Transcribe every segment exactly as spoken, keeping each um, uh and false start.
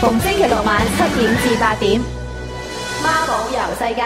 逢星期六晚七點至八點，孖寶遊世界。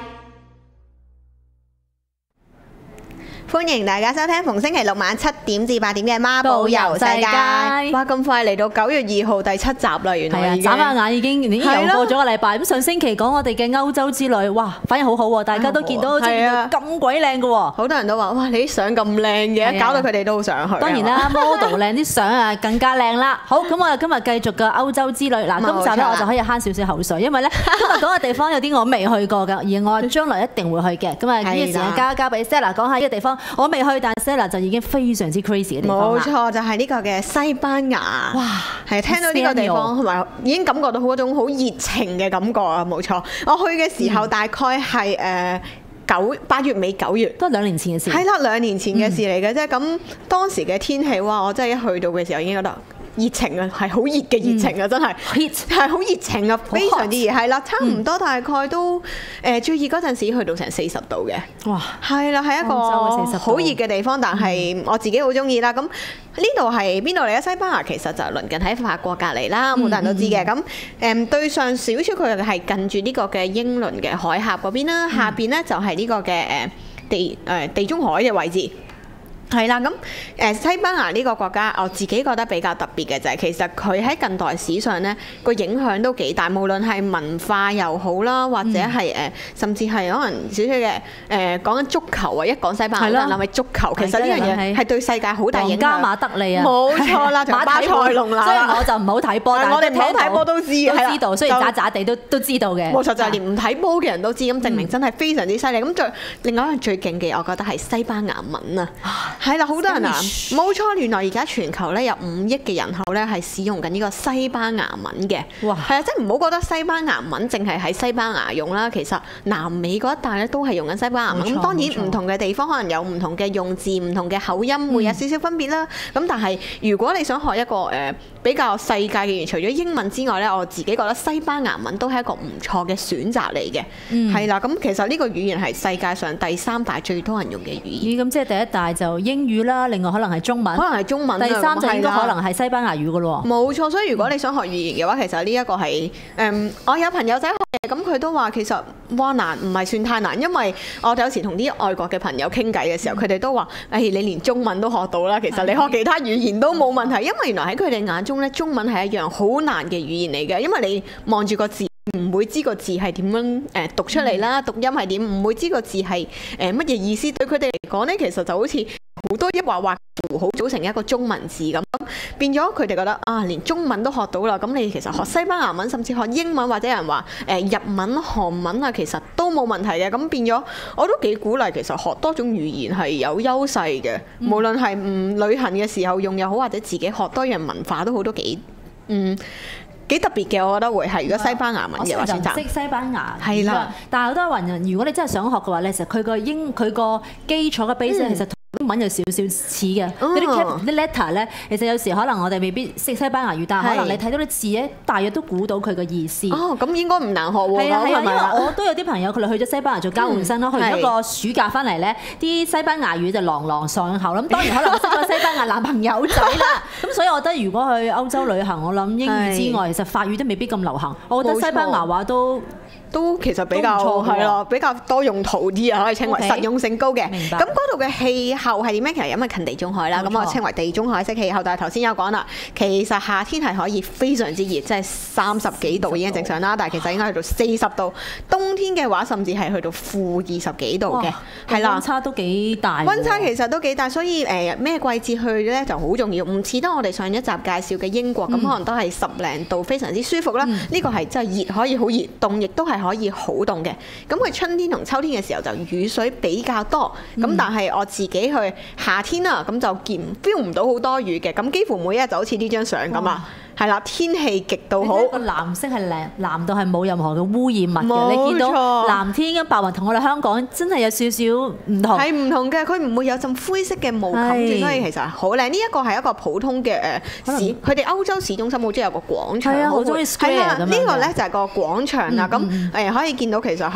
歡迎大家收聽逢星期六晚七點至八點嘅孖寶遊世界。哇！咁快嚟到九月二號第七集啦，原來已經眨下眼已經已經又過咗個禮拜。咁上星期講我哋嘅歐洲之旅，哇，反應好好喎，大家都見到即係咁鬼靚嘅喎。 好多人都話：哇，你啲相咁靚嘅，搞到佢哋都好想去。 當然啦，model 靚啲相啊更加靚啦。好，咁我哋今日繼續嘅歐洲之旅。嗱，今集咧我就可以慳少少口水，因為咧今日講嘅地方有啲我未去過㗎，而我將來一定會去嘅。咁啊，呢個時間交交俾 Stella 講下呢個地方，我未去，但 Stella 就已經非常之 crazy 嘅地方啦。 冇錯，就係呢個嘅西班牙。哇！係聽到呢個地方，同埋已經感覺到嗰種好熱情嘅感覺啊！冇錯，我去嘅時候大概係誒九八月尾九月， 都係兩年前嘅事。 係啦，兩年前嘅事嚟嘅啫。咁當時嘅天氣，哇！我真係一去到嘅時候已經覺得熱情啊，係好熱嘅熱情啊，真係係好熱情啊，非常之熱。係啦，差唔多大概都誒最熱嗰陣時去到成四十度嘅。哇！係啦，係一個好熱嘅地方，但係我自己好中意啦。咁呢度係邊度嚟咧？西班牙其實就鄰近喺法國隔離啦，好多人都知嘅。咁誒對上少少佢係近住呢個嘅英倫嘅海峽嗰邊啦，下邊咧就係呢個嘅誒地誒地中海嘅位置。係啦，咁誒西班牙呢個國家，我自己覺得比較特別嘅就係其實佢喺近代史上咧個影響都幾大，無論係文化又好啦，或者係誒甚至係可能少少嘅誒講緊足球啊，一講西班牙，諗起足球，其實呢樣嘢係對世界好大影響。 加馬德里啊， 冇錯啦，同巴塞隆拿。 所以我就唔好睇波，但係我哋唔好睇波都知， 都知道，雖然渣渣地都都知道嘅。 冇錯，就係連唔睇波嘅人都知，咁證明真係非常之犀利。咁最另外一樣最勁嘅，我覺得係西班牙文啊。係啦，好多人啊，冇錯，原來而家全球咧有五億嘅人口咧係使用緊呢個西班牙文嘅。哇！係啊，即係唔好覺得西班牙文淨係喺西班牙用啦，其實南美嗰一帶咧都係用緊西班牙文。咁當然唔同嘅地方可能有唔同嘅用字、唔同嘅口音，會有少少分別啦。咁但係如果你想學一個誒比較世界嘅語言，除咗英文之外咧，我自己覺得西班牙文都係一個唔錯嘅選擇嚟嘅。嗯，係啦，咁其實呢個語言係世界上第三大最多人用嘅語言。 咁即係第一大就英語啦，另外可能係中文， 可能係中文。 第三就應該可能係西班牙語噶咯。 冇錯，所以如果你想學語言嘅話，其實呢一個係誒、嗯，我有朋友仔學嘅，咁佢都話其實哇難，唔係算太難，因為我哋有時同啲外國嘅朋友傾偈嘅時候，佢哋、嗯、都話：誒、哎、你連中文都學到啦，其實你學其他語言都冇問題，因為原來喺佢哋眼中咧，中文係一樣好難嘅語言嚟嘅，因為你望住個字唔會知個字係點樣誒讀出嚟啦，嗯、讀音係點，唔會知個字係誒乜嘢意思，對佢哋嚟講咧，其實就好似好多一畫畫符號組成一個中文字咁，變咗佢哋覺得啊，連中文都學到啦，咁你其實學西班牙文，甚至學英文或者有人話誒日文、韓文啊，其實都冇問題嘅。咁變咗我都幾鼓勵，其實學多種語言係有優勢嘅，嗯、無論係唔旅行嘅時候用又好，或者自己學多樣文化都好，都幾嗯。幾特別嘅，我覺得會係如果西班牙文嘅話選擇。 識西班牙係啦， 但係好多人，如果你真係想學嘅話咧，其實佢個英佢個基礎嘅 base、嗯、其實同英文有少少似嘅。嗰啲啲 letter 咧，其實有時可能我哋未必識西班牙語，但係可能你睇到啲字咧，大約都估到佢嘅意思。 哦，咁應該唔難學喎。 係啊係啊，因為吧我都有啲朋友佢哋去咗西班牙做交換生咯，嗯、去咗個暑假翻嚟咧，啲西班牙語就朗朗上口。咁當然可能識咗西班牙男朋友仔啦。咁所以我覺得如果去歐洲旅行，我諗英語之外，其實法語都未必咁流行。我覺得西班牙話都都其實比較係咯，比較多用途啲啊，可以稱為實用性高嘅。明白。咁嗰度嘅氣候係點樣？其實因為近地中海啦，咁我稱為地中海式氣候。但係頭先有講啦，其實夏天係可以非常之熱，即係三十幾度已經正常啦。但係其實應該去到四十度。冬天嘅話，甚至係去到負二十幾度嘅，係啦。溫差都幾大。 溫差其實都幾大，所以誒咩季節去咧就好重要。唔似得我哋上一集介紹嘅英國咁，可能都係十零度，非常之舒服啦。呢個係真係熱可以好熱，凍亦都係可以好凍嘅。咁佢春天同秋天嘅時候就雨水比較多，咁、嗯、但係我自己去夏天啊，咁就見 feel 唔到好多雨嘅，咁幾乎每一日就好似呢張相咁啊。係啦，天氣極度好。 個藍色係藍藍到係冇任何嘅污染物嘅，你見到藍天嘅白雲同我哋香港真係有少少唔同。係唔同嘅， 佢唔會有陣灰色嘅霧冚住，所以其實好靚。呢一個係一個普通嘅誒市，佢哋歐洲市中心好中意有個廣場， 係啊，好中意 square 咁樣。 呢個咧就係個廣場啦，咁誒可以見到其實係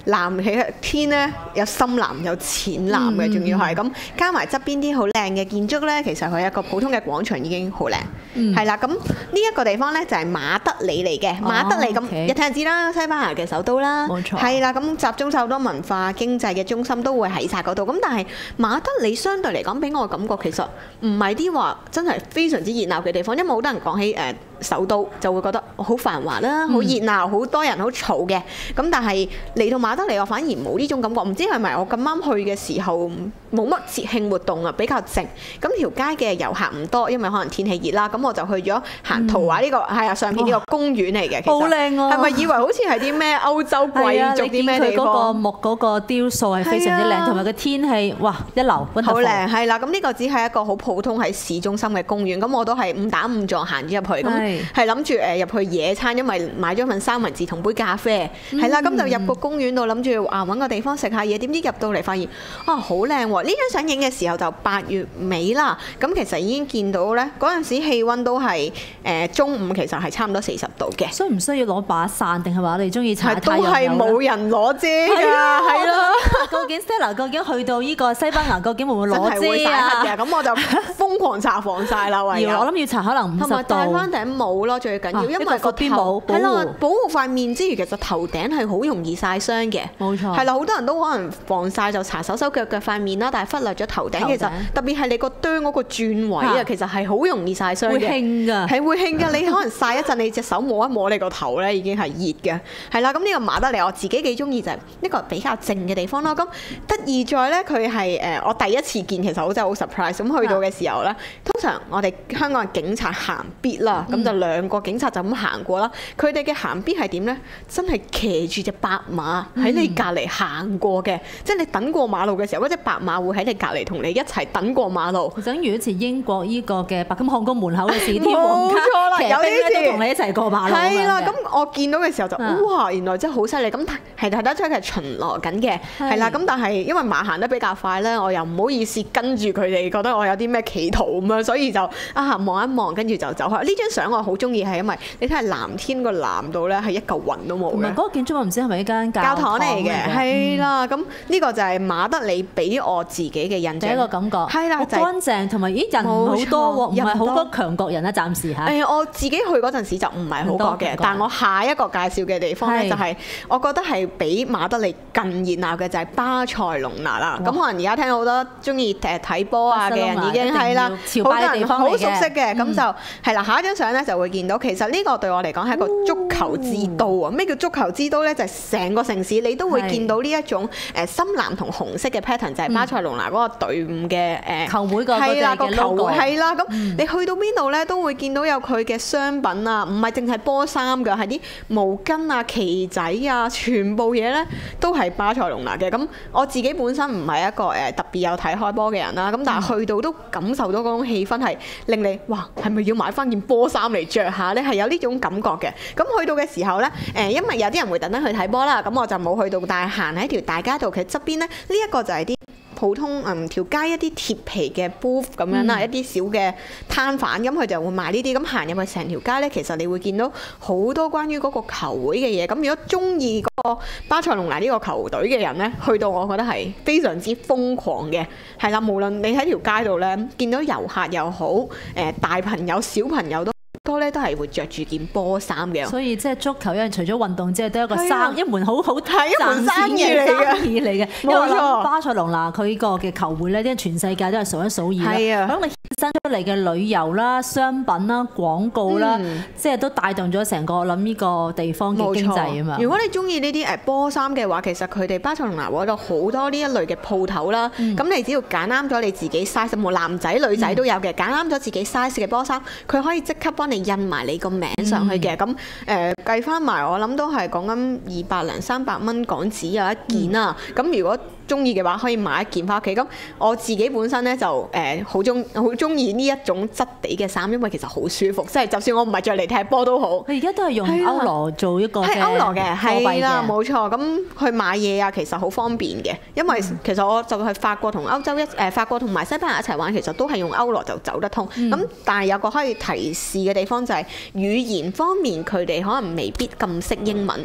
藍起嘅天咧有深藍有淺藍嘅，仲要係咁加埋側邊啲好靚嘅建築咧，其實佢一個普通嘅廣場已經好靚，係啦。咁呢一個地方咧就係馬德里嚟嘅，馬德里咁一聽就知啦，西班牙嘅首都啦， 冇錯， 係啦。咁集中晒好多文化經濟嘅中心都會喺晒嗰度。咁但係馬德里相對嚟講，俾我感覺其實唔係啲話真係非常之熱鬧嘅地方，因為好多人講起誒首都就會覺得好繁華啦，好熱鬧，好多人，好嘈嘅。咁但係嚟到馬德里，我反而冇呢種感覺。唔知係咪我咁啱去嘅時候冇乜節慶活動啊，比較靜。咁條街嘅遊客唔多，因為可能天氣熱啦。咁我就去咗行圖畫呢個係啊上邊呢個公園嚟嘅， 好靚啊！ 係咪以為好似係啲咩歐洲貴族啲咩地方？ 佢嗰個木嗰個雕塑係非常之靚，同埋個天氣哇一流， 好靚係啦。咁呢個只係一個好普通喺市中心嘅公園。咁我都係誤打誤撞行咗入去，咁係諗住誒入去野餐，因為買咗份三文治同杯咖啡，係啦。咁就入個公園度諗住啊揾個地方食下嘢，點知入到嚟發現啊好靚喎！呢張相影嘅時候就八月尾啦，咁其實已經見到咧嗰陣時氣温都係誒中午，其實係差唔多四十度嘅。 需唔需要攞把傘定係話你中意踩太陽都係冇人攞遮㗎，係咯。 究竟 Stella 究竟去到呢個西班牙，究竟會唔會攞遮啊？咁我就瘋狂搽防曬啦，唯有我諗要搽可能五十度。同埋戴翻頂帽咯，最緊要，因為個邊帽係啦，保護塊面之餘，其實頭頂係好容易曬傷嘅。 冇錯。 係啦，好多人都可能防曬就搽手手腳腳塊面啦，但係忽略咗頭頂。其實特別係你個啄嗰個轉位啊，其實係好容易曬傷嘅。 會興㗎。係會興㗎，你可能曬一陣，你隻手摸一摸你個頭咧，已經係熱嘅。係啦，咁呢個馬德里我自己幾中意就係一個比較靜嘅地方咯。咁得意在咧，佢係誒我第一次見，其實好真係好 surprise。咁去到嘅時候咧，通常我哋香港嘅警察行必啦，咁就兩個警察就咁行過啦。佢哋嘅行必係點咧？真係騎住隻白馬喺你隔離行過嘅，即係你等過馬路嘅時候，嗰隻白馬會喺你隔離同你一齊等過馬路。 等於好似英國呢個嘅白金漢宮門口嘅士天皇家騎兵都同你一齊過馬路。 係啦，咁我見到嘅時候就哇，原來真係好犀利。咁係睇得出佢係巡邏緊嘅，係啦。咁但係因為馬行得比較快咧，我又唔好意思跟住佢哋，覺得我有啲咩企圖咁樣，所以就啊望一望，跟住就走開。呢張相我好中意係因為你睇下藍天個藍度咧係一嚿雲都冇嘅。同埋嗰個建築物唔知係咪一間教堂嚟嘅？係啦，咁呢個就係馬德里俾我自己嘅印象。第一個感覺係啦， 好乾淨，同埋咦人好多喎，唔係好多強國人啦，暫時嚇。 誒，我自己去嗰陣時就唔係好覺嘅，但係我下一個介紹嘅地方咧就係我覺得係比馬德里更熱鬧嘅就係巴塞隆拿啦。咁可能而家聽到好多中意誒睇波啊嘅人已經係啦，好多人好熟悉嘅。咁就係啦，下一張相咧就會見到，其實呢個對我嚟講係一個足球之都啊！咩叫足球之都咧？就係成個城市你都會見到呢一種誒深藍同紅色嘅 pattern，就係巴塞隆拿嗰個隊伍嘅誒球會個係啦個球會係啦。咁嗯你去到邊度咧都會見到有佢嘅商品啊，唔係淨係波衫㗎，係啲毛巾啊、旗仔啊，全部嘢咧都係巴塞隆拿嘅。咁我自己本身唔係一個誒特別有睇開波嘅人啦，咁但係去到都感受到嗰種氣氛係令你哇，係咪要買翻件波衫嚟着下咧？係有呢種感覺嘅。咁去到嘅時候咧，誒因為有啲人會特登去睇波啦，咁我就冇去到，但係行喺條大街度，佢側邊咧呢一個就係啲普通嗯條街一啲貼皮嘅 booth 咁樣啦，嗯、一啲小嘅攤販，咁佢就會賣呢啲。咁行入去成條街咧，其實你會見到好多關於嗰個球會嘅嘢。咁如果中意嗰個巴塞隆拿呢個球隊嘅人咧，去到我覺得係非常之瘋狂嘅。係啦，無論你喺條街度咧見到遊客又好，誒大朋友小朋友都多咧，都係會着住件波衫嘅。 所以即係足球，因為除咗運動之外，都係一個生、啊、一門好好係一門生意嚟嘅生意嚟嘅。冇錯，巴塞隆拿佢呢個嘅球會咧，啲全世界都係數一數二啦。係啊，咁你衍生出嚟嘅旅遊啦、商品啦、廣告啦，嗯、即係都帶動咗成個我諗呢個地方嘅經濟啊嘛。 如果你中意呢啲誒波衫嘅話，其實佢哋巴塞隆拿嗰度好多呢一類嘅鋪頭啦。咁、嗯、你只要揀啱咗你自己 size， 無論男仔女仔都有嘅，揀啱咗自己 size 嘅波衫，佢可以即刻幫你印埋你個名上去嘅。咁誒、嗯、計翻埋，我諗都係講緊二百零三百蚊港紙有一件啊。咁、嗯、如果中意嘅話，可以買一件翻屋企。咁我自己本身咧就誒好中好中意呢一種質地嘅衫，因為其實好舒服，即係就算我唔係着嚟踢波都好。 佢而家都係用歐羅做一個嘅歐羅嘅，係啦，冇錯。咁去買嘢啊，其實好方便嘅，因為其實我就係法國同歐洲一誒法國同埋西班牙一齊玩，其實都係用歐羅就走得通。咁、嗯、但係有個可以提示嘅地方就係、是、語言方面，佢哋可能未必咁識英文。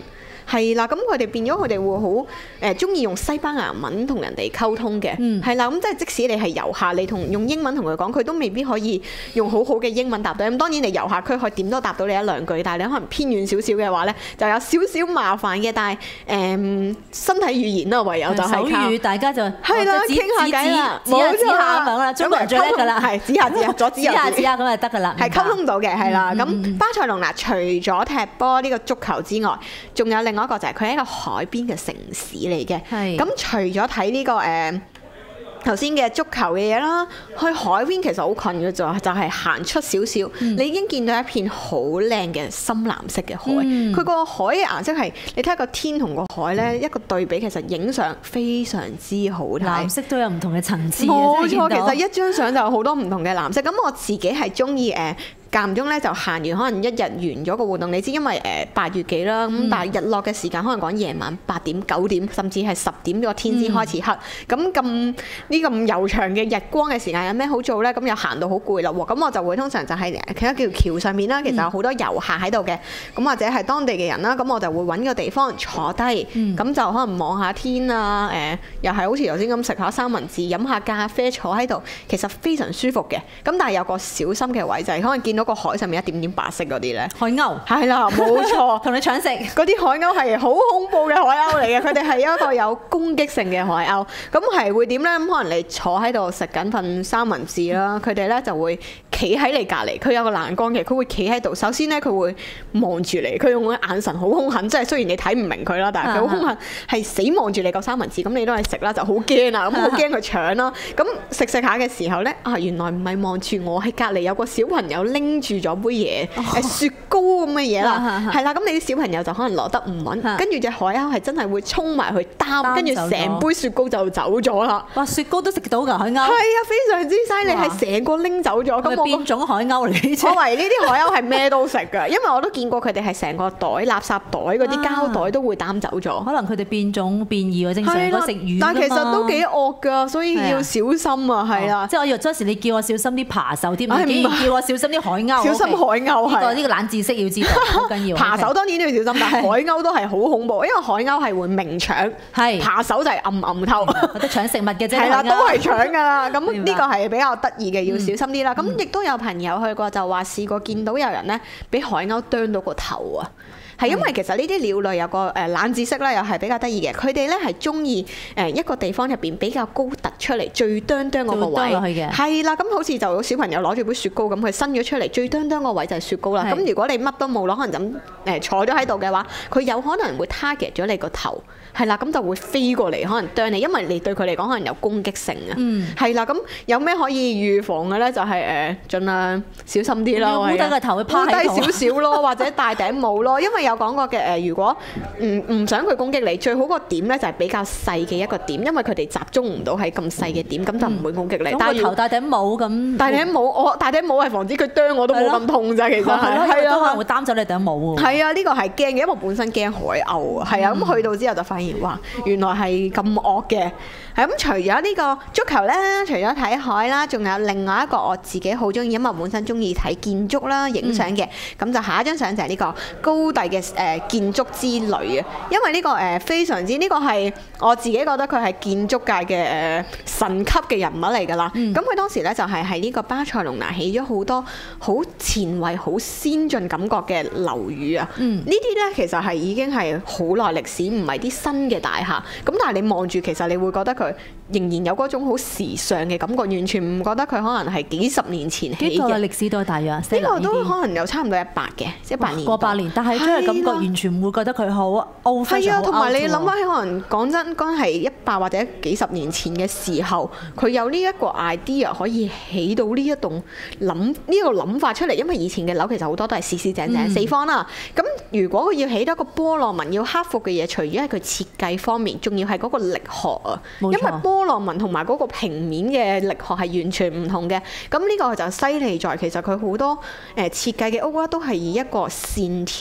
係啦，咁佢哋變咗佢哋會好誒中意用西班牙文同人哋溝通嘅， 嗯係啦，咁即係即使你係遊客，你同用英文同佢講，佢都未必可以用好好嘅英文答到。咁當然你遊客區可以點都答到你一兩句，但係你可能偏遠少少嘅話咧，就有少少麻煩嘅。但係誒、嗯、身體語言啦，唯有就係手靠語，大家就係啦，傾下偈啦， 指下指下咁樣啦，中國人最叻㗎啦， 係指下指下，左指指下指下咁就得㗎啦， 係溝通到嘅，係啦。咁、 嗯嗯、 巴塞隆拿除咗踢波呢個足球之外，仲有另外一個就係佢係一個海邊嘅城市嚟嘅。 係咁除咗睇呢個誒頭先嘅足球嘅嘢啦，去海邊其實好近嘅啫，就係、是、行出少少，嗯、你已經見到一片好靚嘅深藍色嘅海。佢個、嗯、海嘅顏色係你睇下個天同個海咧、嗯、一個對比，其實影相非常之好睇。藍色都有唔同嘅層次。 冇錯，其實一張相就有好多唔同嘅藍色。咁我自己係中意誒。間唔中咧就行完，可能一日完咗個活動。你知因為誒八月幾啦，咁、嗯、但係日落嘅時間可能講夜晚八點、九點，甚至係十點個天先開始黑。咁咁呢咁悠長嘅日光嘅時間有咩好做咧？咁又行到好攰啦喎。咁我就會通常就係企喺條橋上面啦。其實有好多遊客喺度嘅，咁或者係當地嘅人啦。咁我就會揾個地方坐低，咁、嗯、就可能望下天啊，誒、呃、又係好似頭先咁食下三文治、飲下咖啡，坐喺度，其實非常舒服嘅。咁但係有個小心嘅位就係可能見到嗰個海上面一點點白色嗰啲咧， 海鷗係啦，冇錯， 同你搶食嗰啲海鷗係好恐怖嘅海鷗嚟嘅，佢哋係一個有攻擊性嘅海鷗。咁係會點咧？咁可能你坐喺度食緊份三文治啦，佢哋咧就會企喺你隔離，佢有個欄杆嘅，佢會企喺度。首先咧，佢會望住你，佢用個眼神好兇狠，即係雖然你睇唔明佢啦，但係佢好兇狠，係死望住你嚿三文治。咁你都係食啦，就好驚啊！咁好驚佢搶啦。咁食食下嘅時候咧，啊原來唔係望住我，喺隔離有個小朋友拎住咗杯嘢，誒、oh. 雪糕咁嘅嘢啦，係啦，咁你啲小朋友就可能攞得唔穩，跟住隻海鷗係真係會衝埋去擔，跟住成杯雪糕就走咗啦。 哇！雪糕都食到㗎，海鷗係啊，非常之犀利，係成個拎走咗。咁我變種海鷗嚟嘅啫。 我以為呢啲海鷗係咩都食㗎，因為我都見過佢哋係成個袋垃圾袋嗰啲膠袋都會擔走咗。 可能佢哋變種變異喎，正常應該食魚。 但係其實都幾惡㗎，所以要小心啊，係啦。 即係我以為嗰時你叫我小心啲扒手添，竟然叫我小心啲海鷗。 小心海鷗係呢個呢個冷知識要知道，好緊要。 扒手當然都要小心，但係海鷗都係好恐怖，因為海鷗係會明搶，係扒手就係暗暗偷， 或者搶食物嘅啫。 係啦，都係搶㗎啦。咁呢個係比較得意嘅，要小心啲啦。咁亦都有朋友去過，就話試過見到有人咧俾海鷗啄到個頭啊！係因為其實呢啲鳥類有個誒冷知識啦，又係比較得意嘅。佢哋咧係中意誒一個地方入邊比較高突出嚟，最啄啄嗰個位。係啦，咁好似就小朋友攞住杯雪糕咁，佢伸咗出嚟，最啄啄個位就係雪糕啦。咁如果你乜都冇攞，可能就咁誒坐咗喺度嘅話，佢有可能會 target 咗你個頭。係啦，咁就會飛過嚟，可能啄你，因為你對佢嚟講可能有攻擊性啊。嗯。係啦，咁有咩可以預防嘅咧？就係誒，盡量小心啲啦。 烏低個頭，趴低少少咯，或者戴頂帽咯。因為有講過嘅誒，如果唔唔想佢攻擊你，最好個點咧就係比較細嘅一個點，因為佢哋集中唔到喺咁細嘅點，咁就唔會攻擊你。 但係頭戴頂帽咁。 戴頂帽，我戴頂帽係防止佢啄我都冇咁痛咋，其實係。係啊。 都可能會擔走你頂帽喎。 係啊，呢個係驚嘅，因為我本身驚海鷗啊。係啊，咁去到之後就發現哇，原來係咁惡嘅。係咁，除咗呢個足球咧，除咗睇海啦，仲有另外一個我自己好中意，因為我本身中意睇建築啦、影相嘅。咁、嗯、就下一張相就係呢個高第嘅誒建築之旅啊。因為呢個誒非常之呢、呢個係我自己覺得佢係建築界嘅誒神級嘅人物嚟㗎啦。咁佢、嗯、當時咧就係喺呢個巴塞隆拿起咗好多好前衛、好先進感覺嘅樓宇啊。嗯、呢啲咧其實係已經係好耐歷史，唔係啲新嘅大廈。咁但係你望住，其實你會覺得佢仍然有嗰種好時尚嘅感覺，完全唔覺得佢可能係幾十年前起嘅。 呢個歷史都大約，呢個都可能有差唔多一百嘅，一百年。 過百年，但係真係感覺完全唔會覺得佢好 old。係啊， 同埋你諗翻起，可能講真，講係一百或者幾十年前嘅時候，佢有呢一個 idea 可以起到呢一棟諗呢個諗法出嚟，因為以前嘅樓其實好多都係四四正正、嗯、四方啦。咁如果佢要起到一個波羅紋要克服嘅嘢，除咗係佢設計方面，仲要係嗰個力學啊，因為波羅紋同埋嗰個平面嘅力學係完全唔同嘅。咁呢個就犀利在其實佢好多誒設計嘅屋啦，都係以一個線條嘅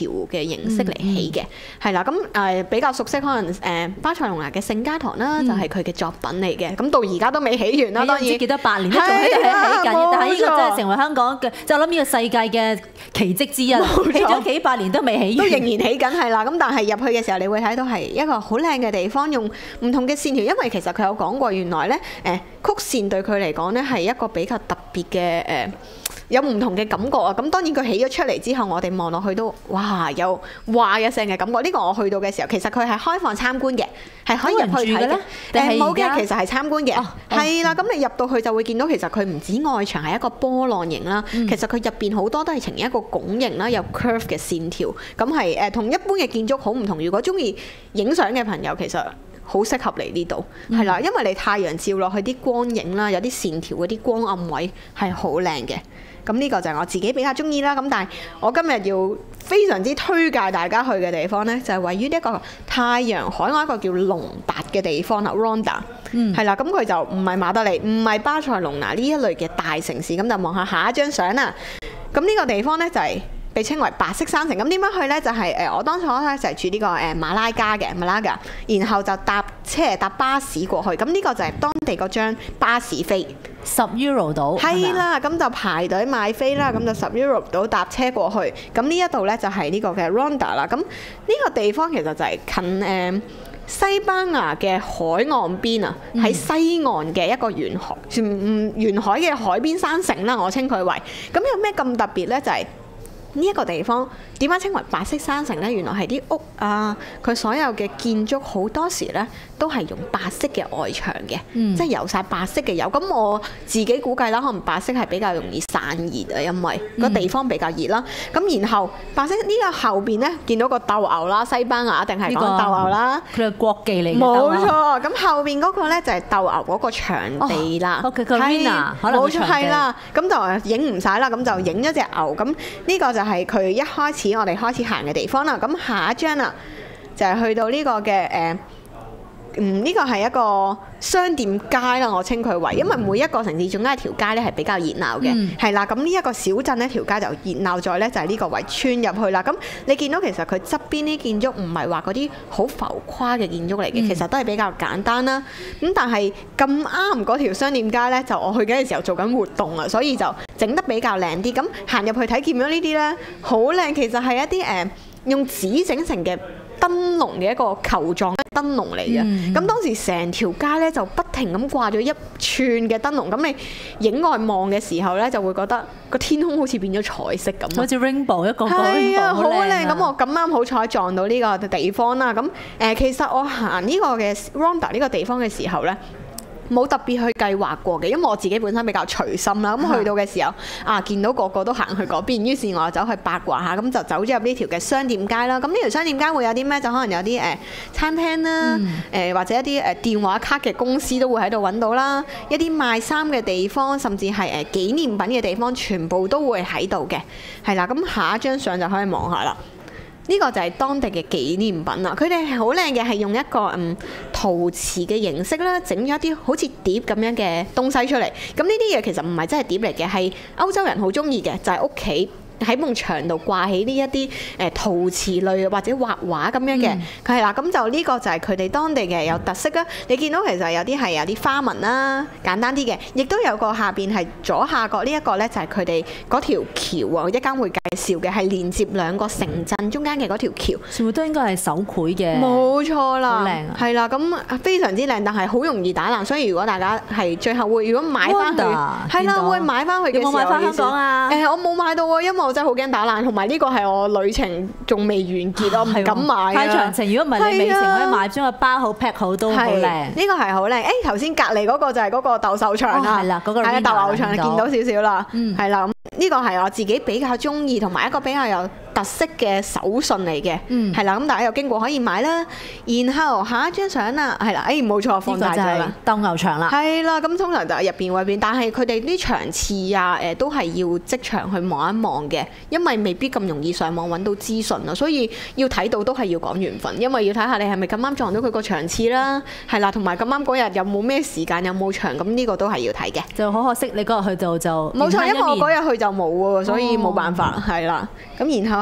形式嚟起嘅，係啦、嗯。咁誒、呃、比較熟悉可能誒、呃、巴塞隆拿嘅聖家堂啦，就係佢嘅作品嚟嘅。咁到而家都未起完啦，當然唔知幾多百年都仲喺度起緊，但係呢個真係成為香港嘅，就我諗呢個世界嘅奇蹟之一。起咗幾百年都未起完， 都仍然起緊係啦。咁但係入去嘅時候，你會睇到係一個好靚嘅地方，用唔同嘅線條，因為其實佢有講過，原來咧誒曲線對佢嚟講咧係一個比較特別嘅誒。有唔同嘅感覺啊！咁當然佢起咗出嚟之後，我哋望落去都哇有哇一聲嘅感覺。呢個我去到嘅時候，其實佢係開放參觀嘅，係可以入去睇嘅。誒冇嘅，其實係參觀嘅，係啦。咁你入到去就會見到其實佢唔止外牆係一個波浪形啦，其實佢入邊好多都係呈現一個拱形啦，有 curve 嘅線條。咁係誒同一般嘅建築好唔同。如果中意影相嘅朋友，其實好適合嚟呢度，係啦，因為你太陽照落去啲光影啦，有啲線條嗰啲光暗位係好靚嘅。咁呢個就係我自己比較中意啦。咁但係我今日要非常之推介大家去嘅地方呢，就係位於一個太陽海岸一個叫隆達嘅地方啦 ，Ronda， 係啦。咁佢就唔係馬德里，唔係巴塞隆拿呢一類嘅大城市。咁就望下下一張相啦。咁呢個地方呢，就係被稱為白色山城。咁點樣去呢？就係誒我當初咧就係住呢個誒馬拉加嘅馬拉加，然後就搭車搭巴士過去。咁呢個就係當地嗰張巴士飛。 十 euro 到， 係啦，咁就排隊買飛啦，咁就十 euro 到搭車過去。咁呢一度呢，就係呢個嘅 Ronda 啦。咁呢個地方其實就係近誒西班牙嘅海岸邊啊，喺西岸嘅一個沿海嗯沿海嘅海邊山城啦，我稱佢為。咁有咩咁特別呢？就係呢一個地方點解稱為白色山城呢？原來係啲屋啊，佢所有嘅建築好多時呢都係用白色嘅外牆嘅，嗯、即係油晒白色嘅油。咁我自己估計啦，可能白色係比較容易散熱啊，因為個地方比較熱啦。咁、嗯、然後白色呢個後邊呢，見到個鬥牛啦，西班牙一定係講鬥牛啦， 佢係國技嚟嘅。 冇錯，咁後邊嗰個呢就係鬥牛嗰個場地啦。 哦，佢個 arena 可能冇錯係啦，咁就影唔晒啦，咁就影咗隻牛。咁呢個就係佢一開始我哋開始行嘅地方啦。咁下一張啦，就係去到呢個嘅誒。呃嗯，呢個係一個商店街啦，我稱佢為，因為每一個城市總之係條街咧係比較熱鬧嘅，係啦、嗯。咁呢一個小鎮呢條街就熱鬧在呢，就係呢個圍穿入去啦。咁你見到其實佢側邊啲建築唔係話嗰啲好浮誇嘅建築嚟嘅，嗯、其實都係比較簡單啦。咁但係咁啱嗰條商店街呢，就我去緊嘅時候做緊活動啊，所以就整得比較靚啲。咁行入去睇見咗呢啲呢，好靚，其實係一啲誒、呃、用紙整成嘅燈籠嘅一個球狀燈籠嚟嘅，咁、嗯、當時成條街咧就不停咁掛咗一串嘅燈籠，咁你影外望嘅時候咧就會覺得個天空好似變咗彩色咁， 好似 rainbow 一個個 rainbow， 係啊，好靚！咁我咁啱好彩撞到呢個地方啦。咁誒，其實我行呢個嘅 Ronda 呢個地方嘅時候咧，冇特別去計劃過嘅，因為我自己本身比較隨心啦。咁去到嘅時候啊，見到個個都行去嗰邊，於是我就走去八卦下，咁就走咗入呢條嘅商店街啦。咁呢條商店街會有啲咩？就可能有啲誒、呃、餐廳啦，誒、嗯呃、或者一啲誒電話卡嘅公司都會喺度揾到啦，一啲賣衫嘅地方，甚至係誒紀念品嘅地方，全部都會喺度嘅。係啦，咁下一張相就可以望下啦。呢個就係當地嘅紀念品啦，佢哋係好靚嘅，係用一個嗯陶瓷嘅形式啦，整咗一啲好似碟咁樣嘅東西出嚟。咁呢啲嘢其實唔係真係碟嚟嘅，係歐洲人好中意嘅，就係屋企喺埲牆度掛起呢一啲誒陶瓷類或者畫畫咁樣嘅，佢係啦，咁就呢個就係佢哋當地嘅有特色啦。你見到其實有啲係有啲花紋啦，簡單啲嘅，亦都有個下邊係左下角呢一個呢，就係佢哋嗰條橋啊，一間會介紹嘅係連接兩個城鎮中間嘅嗰條橋， 全部都應該係手繪嘅， 冇錯啦， 好靚啊， 係啦，咁非常之靚，但係好容易打爛，所以如果大家係最後會如果買翻去，係啦，會買翻去嘅時候， 有冇買翻香港啊？ 誒，我冇買到啊，因為我真係好驚打爛，同埋呢個係我旅程仲未完結，我唔敢買啊！ 太長程，如果唔係你尾程可以買，將個包好 pack 好都好靚。呢個係好靚。誒，頭先隔離嗰個就係嗰個鬥獸場啦， 係啦，嗰個係啊，鬥牛場見到少少啦， 嗯， 係啦。呢個係我自己比較中意同埋一個比較有特色嘅手信嚟嘅，係啦，咁大家有經過可以買啦。然後下一張相啦，係啦，誒冇錯，放大咗啦， 鬥牛場啦， 係啦，咁通常就係入邊外邊，但係佢哋啲場次啊，誒都係要即場去望一望嘅，因為未必咁容易上網揾到資訊啊，所以要睇到都係要講緣分，因為要睇下你係咪咁啱撞到佢個場次啦，係啦，同埋咁啱嗰日有冇咩時間，有冇場，咁呢個都係要睇嘅。就好可惜你嗰日去到就冇錯，因為我嗰日去就冇喎，所以冇辦法係啦。咁然後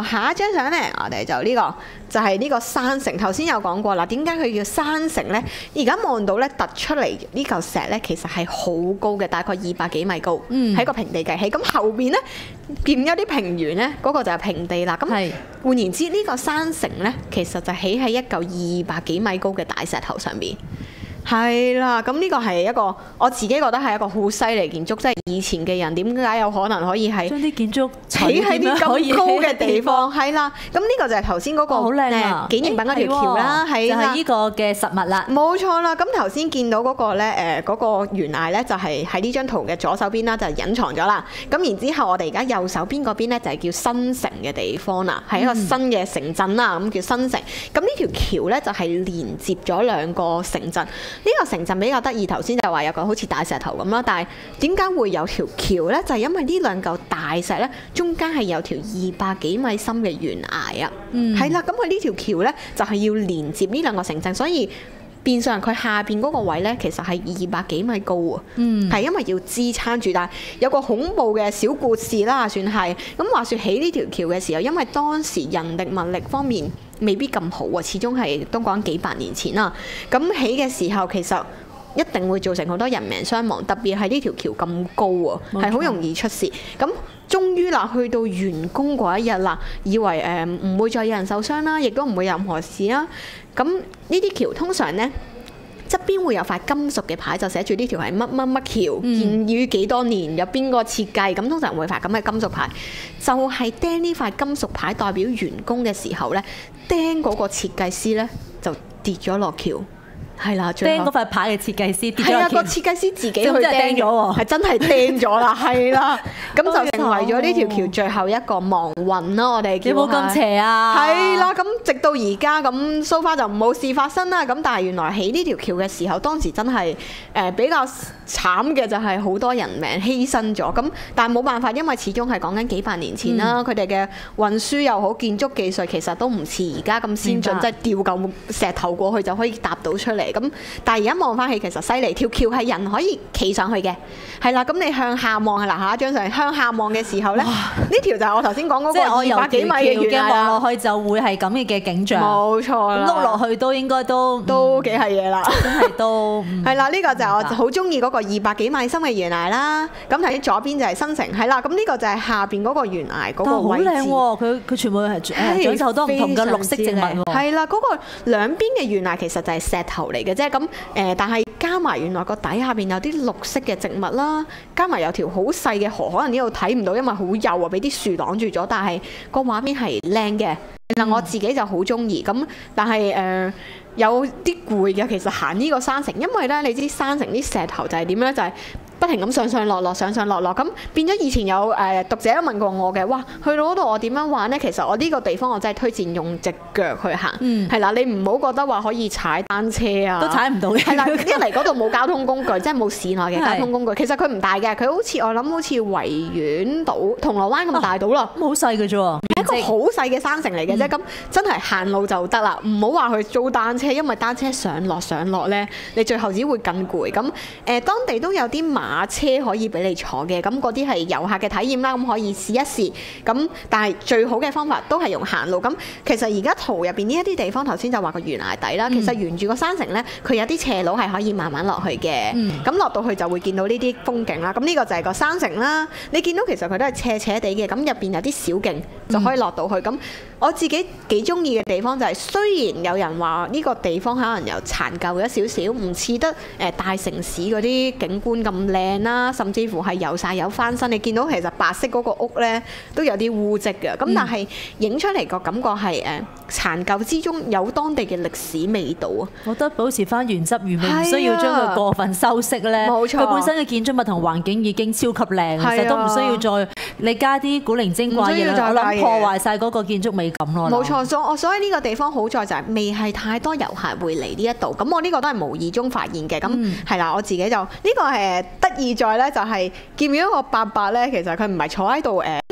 下一張相咧，我哋就呢、呢個就係、是、呢個山城。頭先有講過啦，點解佢叫山城咧？而家望到咧突出嚟呢嚿石咧，其實係好高嘅，大概二百幾米高，喺、嗯、個平地計起。咁後邊咧見一啲平原咧，嗰、嗰個就係平地啦。咁換言之，呢、呢個山城咧，其實就起喺一嚿二百幾米高嘅大石頭上邊。係啦，咁呢個係一個我自己覺得係一個好犀利建築，即係以前嘅人點解有可能可以係將啲建築起喺啲咁高嘅地方？係啦，咁呢個就係頭先嗰個好靚誒紀念品嗰條橋啦，係就係呢個嘅實物啦。 冇錯啦，咁頭先見到嗰個咧誒嗰個懸崖咧，就係喺呢張圖嘅左手邊啦，就隱藏咗啦。咁然之後我哋而家右手邊嗰邊咧就係叫新城嘅地方啦，係一個新嘅城鎮啦，咁叫新城。咁呢條橋咧就係連接咗兩個城鎮。呢個城鎮比較得意，頭先就話有個好似大石頭咁啦，但係點解會有條橋呢？就係因為呢兩嚿大石呢，中間係有條二百幾米深嘅懸崖啊，係啦、嗯，咁佢呢條橋呢，就係要連接呢兩個城鎮，所以變相佢下邊嗰個位呢，其實係二百幾米高啊，係、嗯、因為要支撐住，但係有個恐怖嘅小故事啦，算係咁話説起呢條橋嘅時候，因為當時人力物力方面未必咁好啊，始終係都講幾百年前啦。咁起嘅時候其實一定會造成好多人命傷亡，特別係呢條橋咁高啊，係好容易出事。咁終於啦，去到完工嗰一日啦，以為誒唔、呃、會再有人受傷啦，亦都唔會有任何事啦。咁呢啲橋通常呢，側邊會有塊金屬嘅牌，就寫住呢條係乜乜乜橋，建於幾多年，有邊個設計，咁通常會發咁嘅金屬牌，就係釘呢塊金屬牌代表完工嘅時候呢，釘嗰個設計師呢就跌咗落橋。係啦，釘嗰塊牌嘅設計師跌咗落橋。 係啊，個設計師自己去釘咗喎，係真係釘咗啦，係啦，咁就成為咗呢條橋最後一個亡魂啦。我哋叫有冇咁邪啊？ 係啦，咁直到而家咁，so far就冇事發生啦。咁但係原來起呢條橋嘅時候，當時真係誒比較慘嘅就係好多人命犧牲咗。咁但係冇辦法，因為始終係講緊幾百年前啦，佢哋嘅運輸又好，建築技術其實都唔似而家咁先進，即係吊嚿石頭過去就可以搭到出嚟。咁，但係而家望翻起其實犀利，條橋係人可以企上去嘅，係啦。咁你向下望係嗱，下一張相向下望嘅時候咧，呢條就係我頭先講嗰個二百幾米嘅懸崖啦。 望落去就會係咁嘅景象， 冇錯啦。 碌落去都應該都都幾係嘢啦， 真係都係啦。呢個就係我好中意嗰個二百幾米深嘅懸崖啦。咁喺左邊就係新城，係啦。咁呢個就係下邊嗰個懸崖嗰個位置。 但係好靚喎，佢佢全部係誒長就好多唔同嘅綠色植物喎。 係啦，嗰個兩邊嘅懸崖其實就係石頭嚟嘅啫。咁誒，但係加埋原來個底下邊有啲綠色嘅植物啦，加埋有條好細嘅河，可能呢度睇唔到，因為好幼啊，俾啲樹擋住咗。但係個畫面係靚嘅，嗱我自己就好中意。咁但係誒、呃、有啲攰嘅，其實行呢個山城，因為咧你知山城啲石頭就係點咧，就係、是。不停咁上上落落上上落落，咁變咗以前有誒讀者都問過我嘅，哇去到嗰度我點樣玩呢？其實我呢個地方我真係推薦用隻腳去行，係啦、嗯，你唔好覺得話可以踩單車啊， 都踩唔到嘅。 係啦，一嚟嗰度冇交通工具，即係冇市內嘅交通工具。其實佢唔大嘅，佢好似我諗好似維園島、銅鑼灣咁大到啦， 好細嘅啫喎， 係一個好細嘅山城嚟嘅啫。咁、嗯、真係行路就得啦，唔好話去租單車，因為單車上落上落呢，你最後只會更攰。咁誒、呃，當地都有啲馬車可以俾你坐嘅，咁嗰啲係遊客嘅體驗啦，咁可以試一試。咁但係最好嘅方法都係用行路。咁其實而家圖入邊呢一啲地方，頭先就話個懸崖底啦。嗯、其實沿住個山城呢，佢有啲斜路係可以慢慢落去嘅。咁落到去就會見到呢啲風景啦。咁呢個就係個山城啦。你見到其實佢都係斜斜地嘅，咁入邊有啲小徑就可以落到去。咁、嗯、我自己幾中意嘅地方就係、是，雖然有人話呢個地方可能又殘舊咗少少，唔似得誒大城市嗰啲景觀咁靚啦。甚至乎係有晒有翻新，你見到其實白色嗰個屋呢都有啲污跡嘅，咁、嗯、但係影出嚟個感覺係誒殘舊之中有當地嘅歷史味道啊！ 我覺得保持翻原汁原味，唔需要將佢過分修飾呢。冇錯，佢本身嘅建築物同環境已經超級靚，其實都唔需要再你加啲古靈精怪嘢，我諗破壞晒嗰個建築美感咯。冇錯，所我所以呢個地方好在就係未係太多遊客會嚟呢一度，咁我呢個都係無意中發現嘅，咁係啦，我自己就呢、呢個係得意在咧，就係見到一個伯伯咧，其實佢唔係坐喺度誒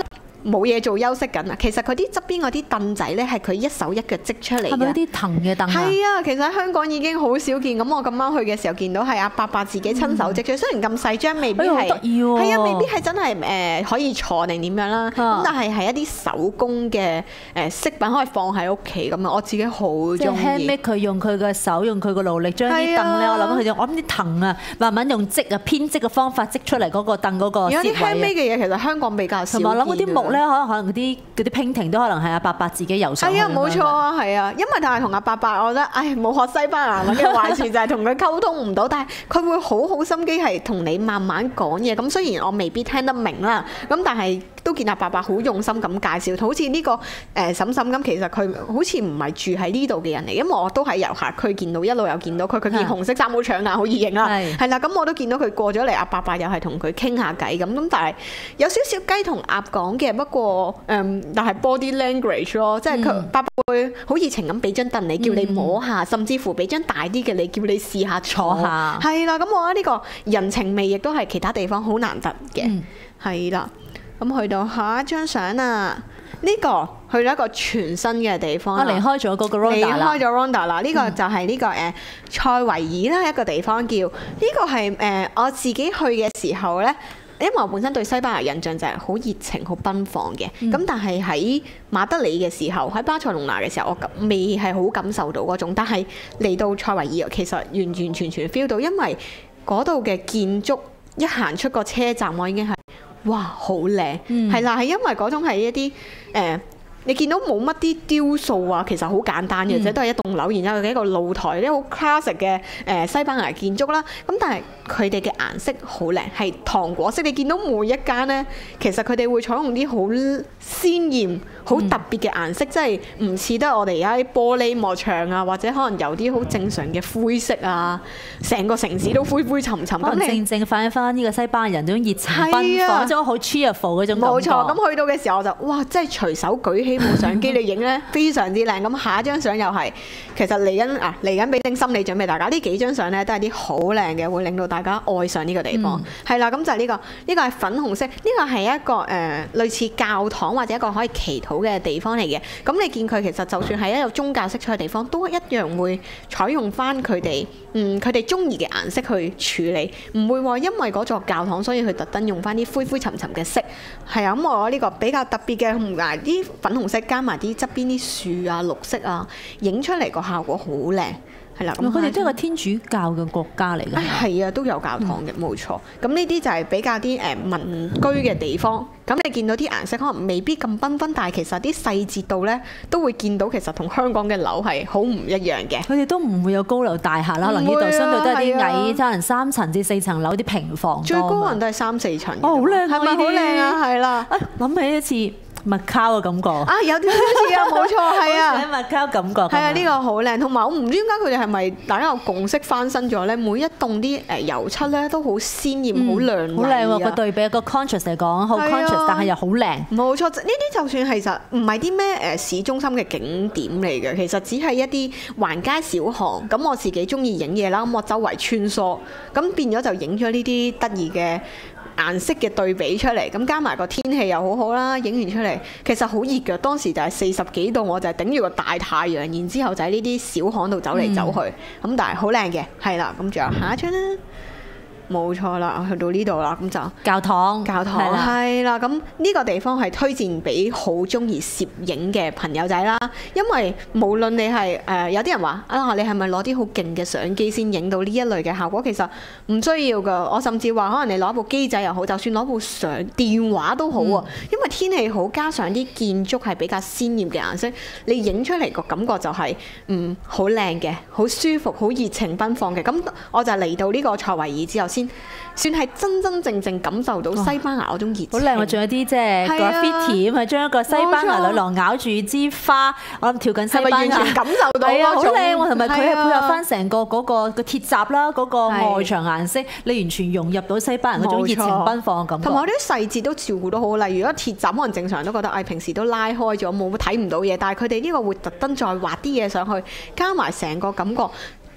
冇嘢做休息緊啊。其實佢啲側邊嗰啲凳仔咧係佢一手一腳織出嚟嘅。 係咪啲藤嘅凳啊？ 係啊，其實喺香港已經好少見。咁我咁啱去嘅時候見到係阿伯伯自己親手織出，雖然咁細張，未必係， 哎好得意喎。 係啊，未必係真係誒可以坐定點樣啦。咁但係係一啲手工嘅誒飾品可以放喺屋企咁啊，我自己好中意。 即係 handmade 佢用佢嘅手，用佢個勞力將啲凳咧，我諗佢用我諗啲藤啊，慢慢用織啊編織嘅方法織出嚟嗰個凳嗰個。 有啲 handmade 嘅嘢其實香港比較少見。 同埋我諗嗰啲木咧，可能可能嗰啲嗰啲拼婷都可能係阿伯伯自己游上去。 係啊，冇錯啊，係啊，因為但係同阿伯伯，我覺得唉冇學西班牙文嘅壞處就係同佢溝通唔到，但係佢會好好心機係同你慢慢講嘢。咁雖然我未必聽得明啦，咁但係都見阿伯伯好用心咁介紹，好似呢個誒嬸嬸咁，其實佢好似唔係住喺呢度嘅人嚟，因為我都喺遊客區見到，一路有見到佢，佢件紅色衫好搶眼，好易認啦，係啦，咁我都見到佢過咗嚟，阿伯伯又係同佢傾下偈咁，咁但係有少少雞同鴨講嘅，不過誒、嗯，但係 body language 咯，即係佢伯伯會好熱情咁俾張凳你，叫你摸下，嗯、甚至乎俾張大啲嘅你，叫你試下坐下，係啦，咁我覺得呢個人情味亦都係其他地方好難得嘅，係啦、嗯。咁去到下一張相啊，呢、這個去到一個全新嘅地方啦， 離開咗嗰個 Ronda 離開咗 Ronda 啦，呢、這個就係呢、這個誒塞維爾啦，一個地方叫呢、這個係誒、呃、我自己去嘅時候咧，因為我本身對西班牙印象就係好熱情、好奔放嘅，咁、嗯、但係喺馬德里嘅時候，喺巴塞隆拿嘅時候，我未係好感受到嗰種，但係嚟到塞維爾，其實完完全全 feel 到，因為嗰度嘅建築一行出個車站，我已經係。哇，好靚，係啦、嗯，係因為嗰種係一啲誒、呃，你見到冇乜啲雕塑啊，其實好簡單嘅啫，嗯、都係一棟樓，然之後一個露台，啲好 classic 嘅誒西班牙建築啦。咁但係佢哋嘅顏色好靚，係糖果色。你見到每一間呢，其實佢哋會採用啲好鮮豔、好特別嘅顏色，嗯、即係唔似得我哋而家啲玻璃幕牆啊，或者可能有啲好正常嘅灰色啊，成個城市都灰灰沉沉。咁正正反映翻呢個西班牙人嗰種熱情奔放，即係好 cheerful 嗰種感覺。 冇錯，咁去到嘅時候我就哇，即係隨手舉起部相機嚟影咧，非常之靚。咁下一張相又係，其實嚟緊啊，嚟緊俾定心理準備大家。呢幾張相咧都係啲好靚嘅，會令到大家愛上呢個地方。係啦、嗯，咁就係呢、呢個，呢、呢個係粉紅色，呢、呢個係一個誒、呃、類似教堂或者一個可以祈禱嘅地方嚟嘅。咁你見佢其實就算係一個宗教色彩嘅地方，都一樣會採用翻佢哋嗯佢哋中意嘅顏色去處理，唔會話因為嗰座教堂所以佢特登用翻啲灰灰沉沉嘅色。係啊，咁我呢個比較特別嘅同埋啲粉紅色加埋啲側邊啲樹啊、綠色啊，影出嚟個效果好靚。係啦，咁佢哋都係個天主教嘅國家嚟嘅。 係啊，都有教堂嘅，冇錯。咁呢啲就係比較啲誒民居嘅地方。咁你見到啲顏色可能未必咁繽紛，但係其實啲細節度咧都會見到，其實同香港嘅樓係好唔一樣嘅。 佢哋都唔會有高樓大廈啦，可能呢度相對都係啲矮，可能三層至四層樓啲平房。最高可能都係三四層。 哦，好靚， 係咪好靚啊？係啦， 諗起一次。麥卡嘅感覺啊，有啲似啊，冇錯，係啊， 喺麥卡感覺。 係啊，呢、呢個好靚，同埋我唔知點解佢哋係咪大家有共識翻新咗咧？每一棟啲誒油漆咧都好鮮豔、好、嗯、亮麗， 好靚喎！個對比個 contrast 嚟講，好 contrast，、啊、但係又好靚。冇錯，呢啲就算其實唔係啲咩誒市中心嘅景點嚟嘅，其實只係一啲橫街小巷。咁我自己中意影嘢啦，咁我周圍穿梭，咁變咗就影咗呢啲得意嘅顏色嘅對比出嚟，咁加埋個天氣又好好啦，影完出嚟其實好熱嘅，當時就係四十幾度，我就係頂住個大太陽，然之後就喺呢啲小巷度走嚟走去，咁、嗯、但係好靚嘅，係啦，咁仲有下一張啦。冇錯啦，去到呢度啦，咁就教堂， 教堂係啦。咁呢個地方係推薦俾好中意攝影嘅朋友仔啦。因為無論你係誒、呃、有啲人話啊，你係咪攞啲好勁嘅相機先影到呢一類嘅效果？其實唔需要噶。我甚至話可能你攞部機仔又好，就算攞部相電話都好啊。嗯、因為天氣好，加上啲建築係比較鮮豔嘅顏色，你影出嚟個感覺就係、是、嗯好靚嘅，好舒服，好熱情奔放嘅。咁我就嚟到呢個塞維爾之後，先算係真真正正感受到西班牙嗰種熱情。好靚喎！仲有啲即係 graffiti 咁，係將一個西班牙女郎咬住支花，我諗跳緊西班牙， 完全感受到係啊，好靚喎！同埋佢係配合翻係成個嗰個個鐵閘啦，嗰個外牆顏色，你完全融入到西班牙嗰種熱情奔放嘅感覺。 同埋啲細節都照顧得好，例如如果鐵閘可能正常都覺得，誒平時都拉開咗，冇睇唔到嘢，但係佢哋呢個會特登再畫啲嘢上去，加埋成個感覺。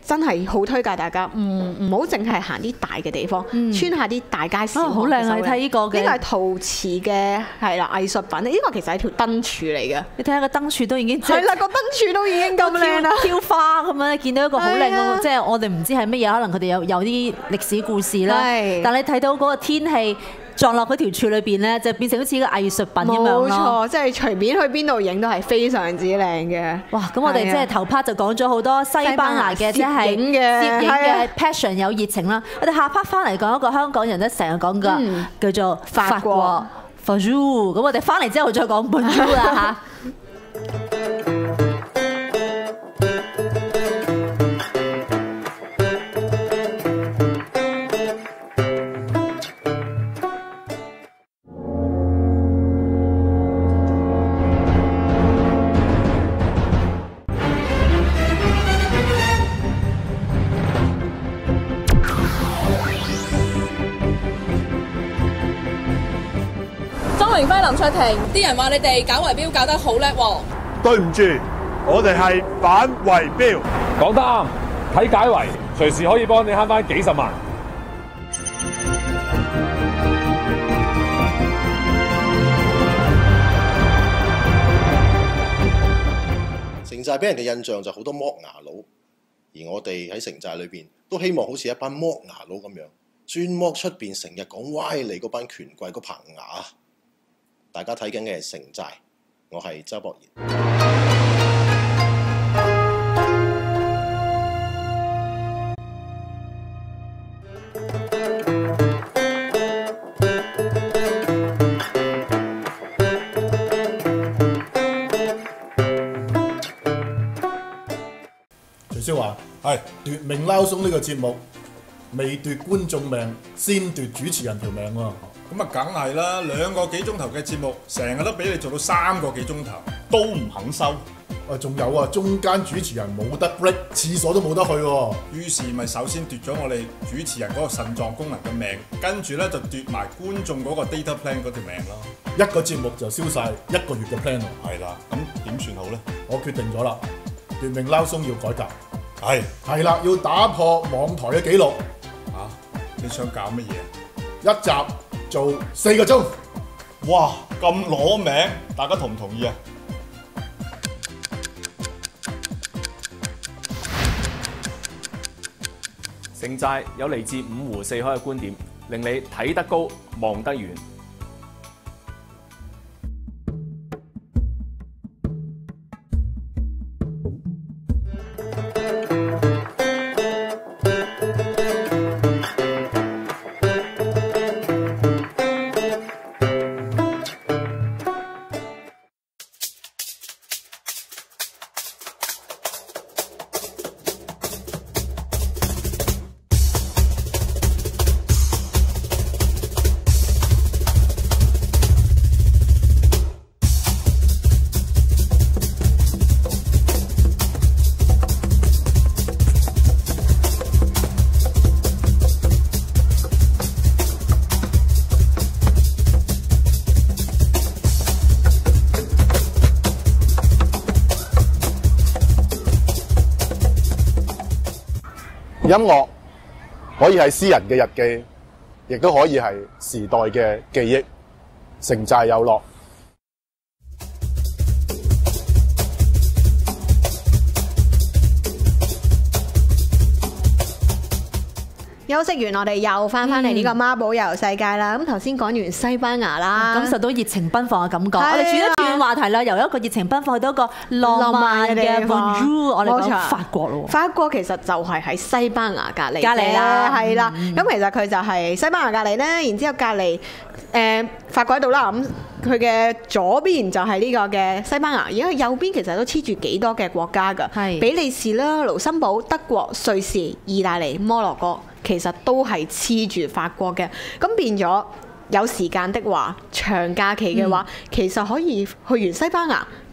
真係好推介大家，唔唔好淨係行啲大嘅地方， 嗯、 穿下啲大街小巷。 好靚啊！你睇呢個嘅， 呢個係陶瓷嘅係啦藝術品，呢、呢個其實係條燈柱嚟嘅。 你睇下個燈柱都已經係啦，個燈柱都已經咁靚啦， 挑花咁樣，你見到一個好靚嘅，即係我哋唔知係乜嘢，可能佢哋有有啲歷史故事啦。但你睇到嗰個天氣撞落嗰條柱裏邊咧，就變成好似個藝術品咁樣咯。冇錯，即係隨便去邊度影都係非常之靚嘅。 哇！咁我哋即係頭 part 就講咗好多西班牙嘅即係攝影嘅 passion 有熱情啦。我哋下 part 翻嚟講一個香港人咧成日講嘅叫做法國 Bonjour。咁我哋翻嚟之後再講 Bonjour 啦嚇。 林卓廷，啲人話你哋搞圍標搞得好叻喎。 對唔住，我哋係反圍標。 講得啱，睇解圍，隨時可以幫你慳翻幾十萬。 城寨俾人嘅印象就好多剝牙佬，而我哋喺城寨裏邊都希望好似一班剝牙佬咁樣，專剝出邊成日講歪理嗰班權貴嗰棚牙。大家睇緊嘅係城寨，我係周博賢。 徐少華，係奪命撈鬆呢個節目，未奪觀眾命，先奪主持人條命喎。 咁啊，梗係啦！兩個幾鐘頭嘅節目，成日都俾你做到三個幾鐘頭，都唔肯收。 喂，仲有啊，中間主持人冇得 break，廁所都冇得去喎。 於是咪首先奪咗我哋主持人嗰個腎臟功能嘅命，跟住咧就奪埋觀眾嗰個 data plan 嗰條命咯。 一個節目就燒晒一個月嘅 plan 喎。 係啦，咁點算好咧？ 我決定咗啦，奪命撈鬆要改革。 係係啦，要打破網台嘅紀錄。 嚇、啊，你想搞乜嘢？ 一集做四個鐘， 哇！咁攞命，大家同唔同意啊？ 城寨有嚟自五湖四海嘅觀點，令你睇得高，望得遠。 音樂可以係詩人嘅日記，亦都可以係時代嘅記憶。城寨有樂。 休息完，我哋又翻返嚟呢個孖寶遊世界啦。咁頭先講完西班牙啦， 感受到熱情奔放嘅感覺。我哋轉一轉話題啦，由一個熱情奔放去到一個浪漫嘅 Bonjour，我哋講法國咯。 法國其實就係喺西班牙隔離， 隔離啦， 係啦。咁其實佢就係西班牙隔離咧，然之後隔離誒法國喺度啦。咁佢嘅左邊就係呢個嘅西班牙，而佢右邊其實都黐住幾多嘅國家㗎，係比利時啦、盧森堡、德國、瑞士、意大利、摩洛哥。其實都係黐住法國嘅，咁變咗有時間的話，長假期嘅話，嗯、其實可以去完西班牙，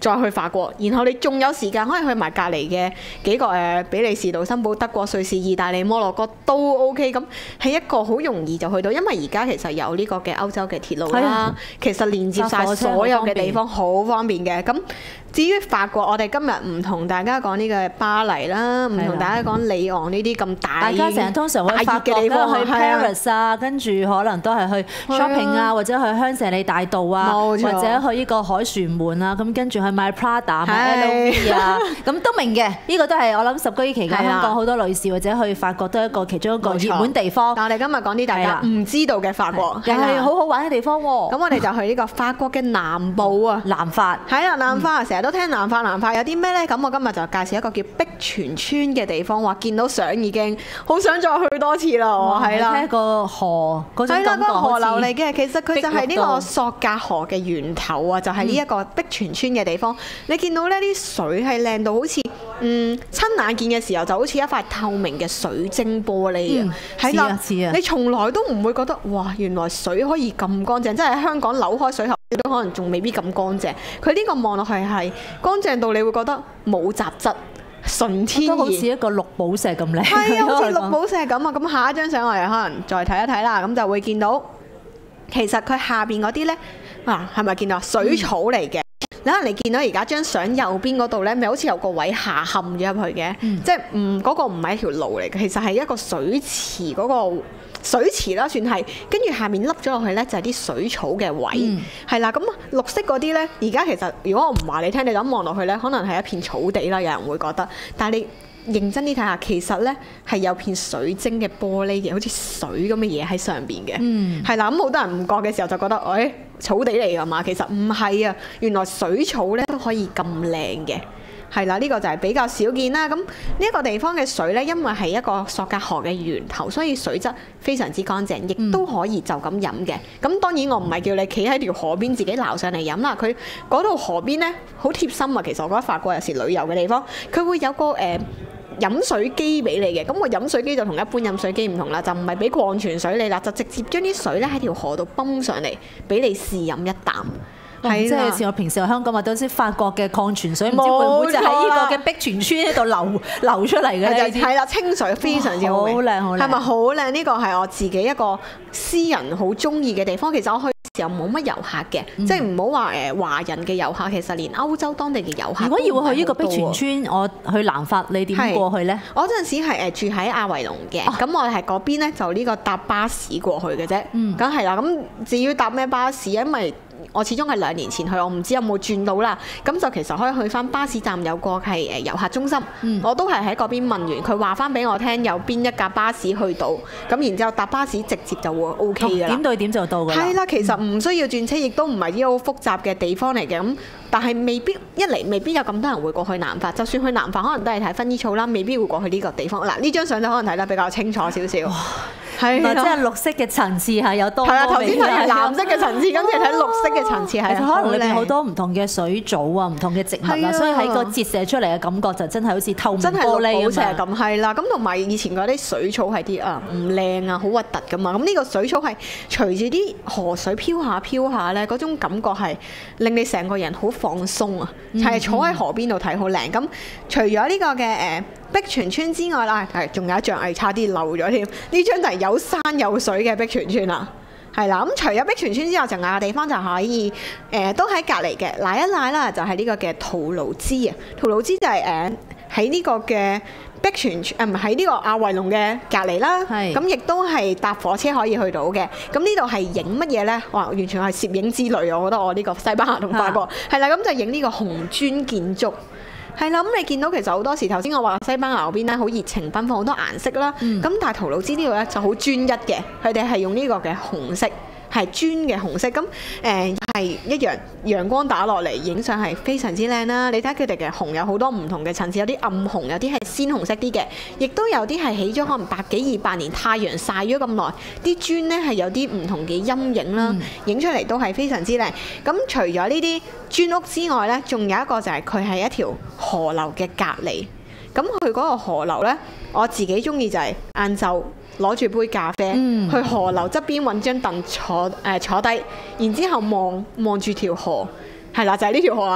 再去法國，然後你仲有時間可以去埋隔離嘅幾個誒比利時、盧森堡、德國、瑞士、意大利、摩洛哥都 OK， 咁係一個好容易就去到，因為而家其實有呢個嘅歐洲嘅鐵路啦，其實連接晒所有嘅地方好方便嘅。咁至於法國，我哋今日唔同大家講呢個巴黎啦，唔同大家講里昂呢啲咁大， 大家成日通常去法國嘅地方去 Paris 啊，跟住可能都係去 shopping 啊，或者去香榭里大道啊，或者去呢個凱旋門啊，咁跟住去買 Prada、買 L V 啊，咁都明嘅。呢個都係我諗十居期間香港好多女士或者去法國都係一個其中一個熱門地方。 但我哋今日講啲大家唔知道嘅法國， 又係好好玩嘅地方喎。 咁我哋就去呢個法國嘅南部啊， 南法。 係啊，南法成日都聽南法，南法有啲咩呢？咁我今日就介紹一個叫碧泉村嘅地方，話見到相已經好想再去多次啦。我係啦， 睇個河嗰種感覺， 個河流嚟嘅。其實佢就係呢個索格河嘅源頭啊，就係呢一個碧泉村嘅地方。你見到呢啲水係靚到好似嗯親眼見嘅時候就好似一塊透明嘅水晶玻璃啊，係啦，你從來都唔會覺得哇，原來水可以咁乾淨，即係喺香港扭開水喉都可能仲未必咁乾淨。佢呢個望落去係乾淨到你會覺得冇雜質。純天然， 都好似一個綠寶石咁靚， 係啊，好似綠寶石咁啊！咁下一張相我哋可能再睇一睇啦，咁就會見到其實佢下邊嗰啲呢，啊，係咪見到水草嚟嘅？你可能你見到而家張相右邊嗰度呢，咪好似有個位下陷咗入去嘅，嗯、即係唔嗰個唔係一條路嚟嘅，其實係一個水池嗰、嗰個。水池啦，算係，跟住下面凹咗落去呢，就係啲水草嘅位，係啦、嗯。咁綠色嗰啲呢，而家其實如果我唔話你聽，你咁望落去呢，可能係一片草地啦，有人會覺得。但係你認真啲睇下，其實呢係有片水晶嘅玻璃嘅，好似水咁嘅嘢喺上邊嘅，係啦、嗯。咁好多人唔覺嘅時候就覺得，誒、哎、草地嚟㗎嘛，其實唔係啊，原來水草呢都可以咁靚嘅。係啦，呢、這個就係比較少見啦。咁呢一個地方嘅水呢，因為係一個索格河嘅源頭，所以水質非常之乾淨，亦都可以就咁飲嘅。咁、嗯、當然我唔係叫你企喺條河邊自己撈上嚟飲啦。佢嗰度河邊呢，好貼心啊。其實我覺得法國有時旅遊嘅地方，佢會有個誒、呃、飲水機俾你嘅。咁個飲水機就同一般飲水機唔同啦，就唔係俾礦泉水你啦，就直接將啲水呢喺條河度泵上嚟，俾你試飲一啖。 係即係似我平時喺香港買到啲法國嘅礦泉水，唔知會唔會就喺呢個嘅碧泉村喺度流流出嚟嘅？ 係啦，清水非常之好， 好靚好靚， 係咪好靚？呢個係我自己一個私人好中意嘅地方。其實我去嘅時候冇乜遊客嘅，嗯、即係唔好話誒華人嘅遊客，其實連歐洲當地嘅遊客。如果要去呢個碧泉村，我去南法，你點過去呢？我嗰陣時係誒住喺亞維農嘅，咁、哦、我係嗰邊咧就呢個搭巴士過去嘅啫。嗯，咁係啦。咁至於搭咩巴士，因為我始終係兩年前去，我唔知有冇轉到啦。咁就其實可以去翻巴士站有個係誒遊客中心，嗯、我都係喺嗰邊問完，佢話翻俾我聽有邊一架巴士去到，咁然之後搭巴士直接就會 O K 㗎啦。點對點就到㗎啦。係啦，其實唔需要轉車，亦都唔係啲好複雜嘅地方嚟嘅。咁但係未必一嚟未必有咁多人會過去南法，就算去南法可能都係睇薰衣草啦，未必會過去呢個地方。嗱，呢張相就可能睇得比較清楚少少。係啦，即係綠色嘅層次係有多。係啊，頭先係藍色嘅層次，跟住睇綠色嘅層次係可能裏邊好多唔同嘅水藻啊、唔同嘅植物啊，所以喺個折射出嚟嘅感覺就真係好似透明玻璃咁。係啦，咁同埋以前嗰啲水草係啲啊唔靚啊，好核突噶嘛。咁呢個水草係隨住啲河水飄下飄下咧，嗰種感覺係令你成個人好放鬆啊，係坐喺河邊度睇好靚。咁除咗呢個嘅誒碧泉村之外啦，係仲有一張係差啲漏咗添。呢張就係有山有水嘅碧泉村啦，係啦。咁除咗碧泉村之外，仲有個地方就可以誒、呃，都喺隔離嘅，瀨一瀨啦，就係呢個嘅圖盧茲啊。圖盧茲就係誒喺呢個嘅碧泉村，誒唔喺呢個亞維農嘅隔離啦。係咁，亦都係搭火車可以去到嘅。咁呢度係影乜嘢咧？哇，完全係攝影之旅啊！我覺得我呢個西班牙同法國係啦，咁就影呢個紅磚建築。係啦，咁你見到其實好多時頭先我話西班牙嗰邊咧好熱情奔放，好多顏色啦。咁、嗯、但係圖盧茲呢度咧就好專一嘅，佢哋係用呢個嘅紅色，係磚嘅紅色。咁誒係一樣陽光打落嚟，影相係非常之靚啦。你睇下佢哋嘅紅有好多唔同嘅層次，有啲暗紅，有啲係鮮紅色啲嘅，亦都有啲係起咗可能百幾二百年，太陽曬咗咁耐，啲磚咧係有啲唔同嘅陰影啦，影、嗯、出嚟都係非常之靚。咁除咗呢啲磚屋之外咧，仲有一個就係佢係一條河流嘅隔離。咁佢嗰個河流咧，我自己中意就係晏晝攞住杯咖啡，嗯、去河流側邊揾張凳坐誒、呃、坐低，然之後望望住條河，係啦，就係、是、呢條河啦，係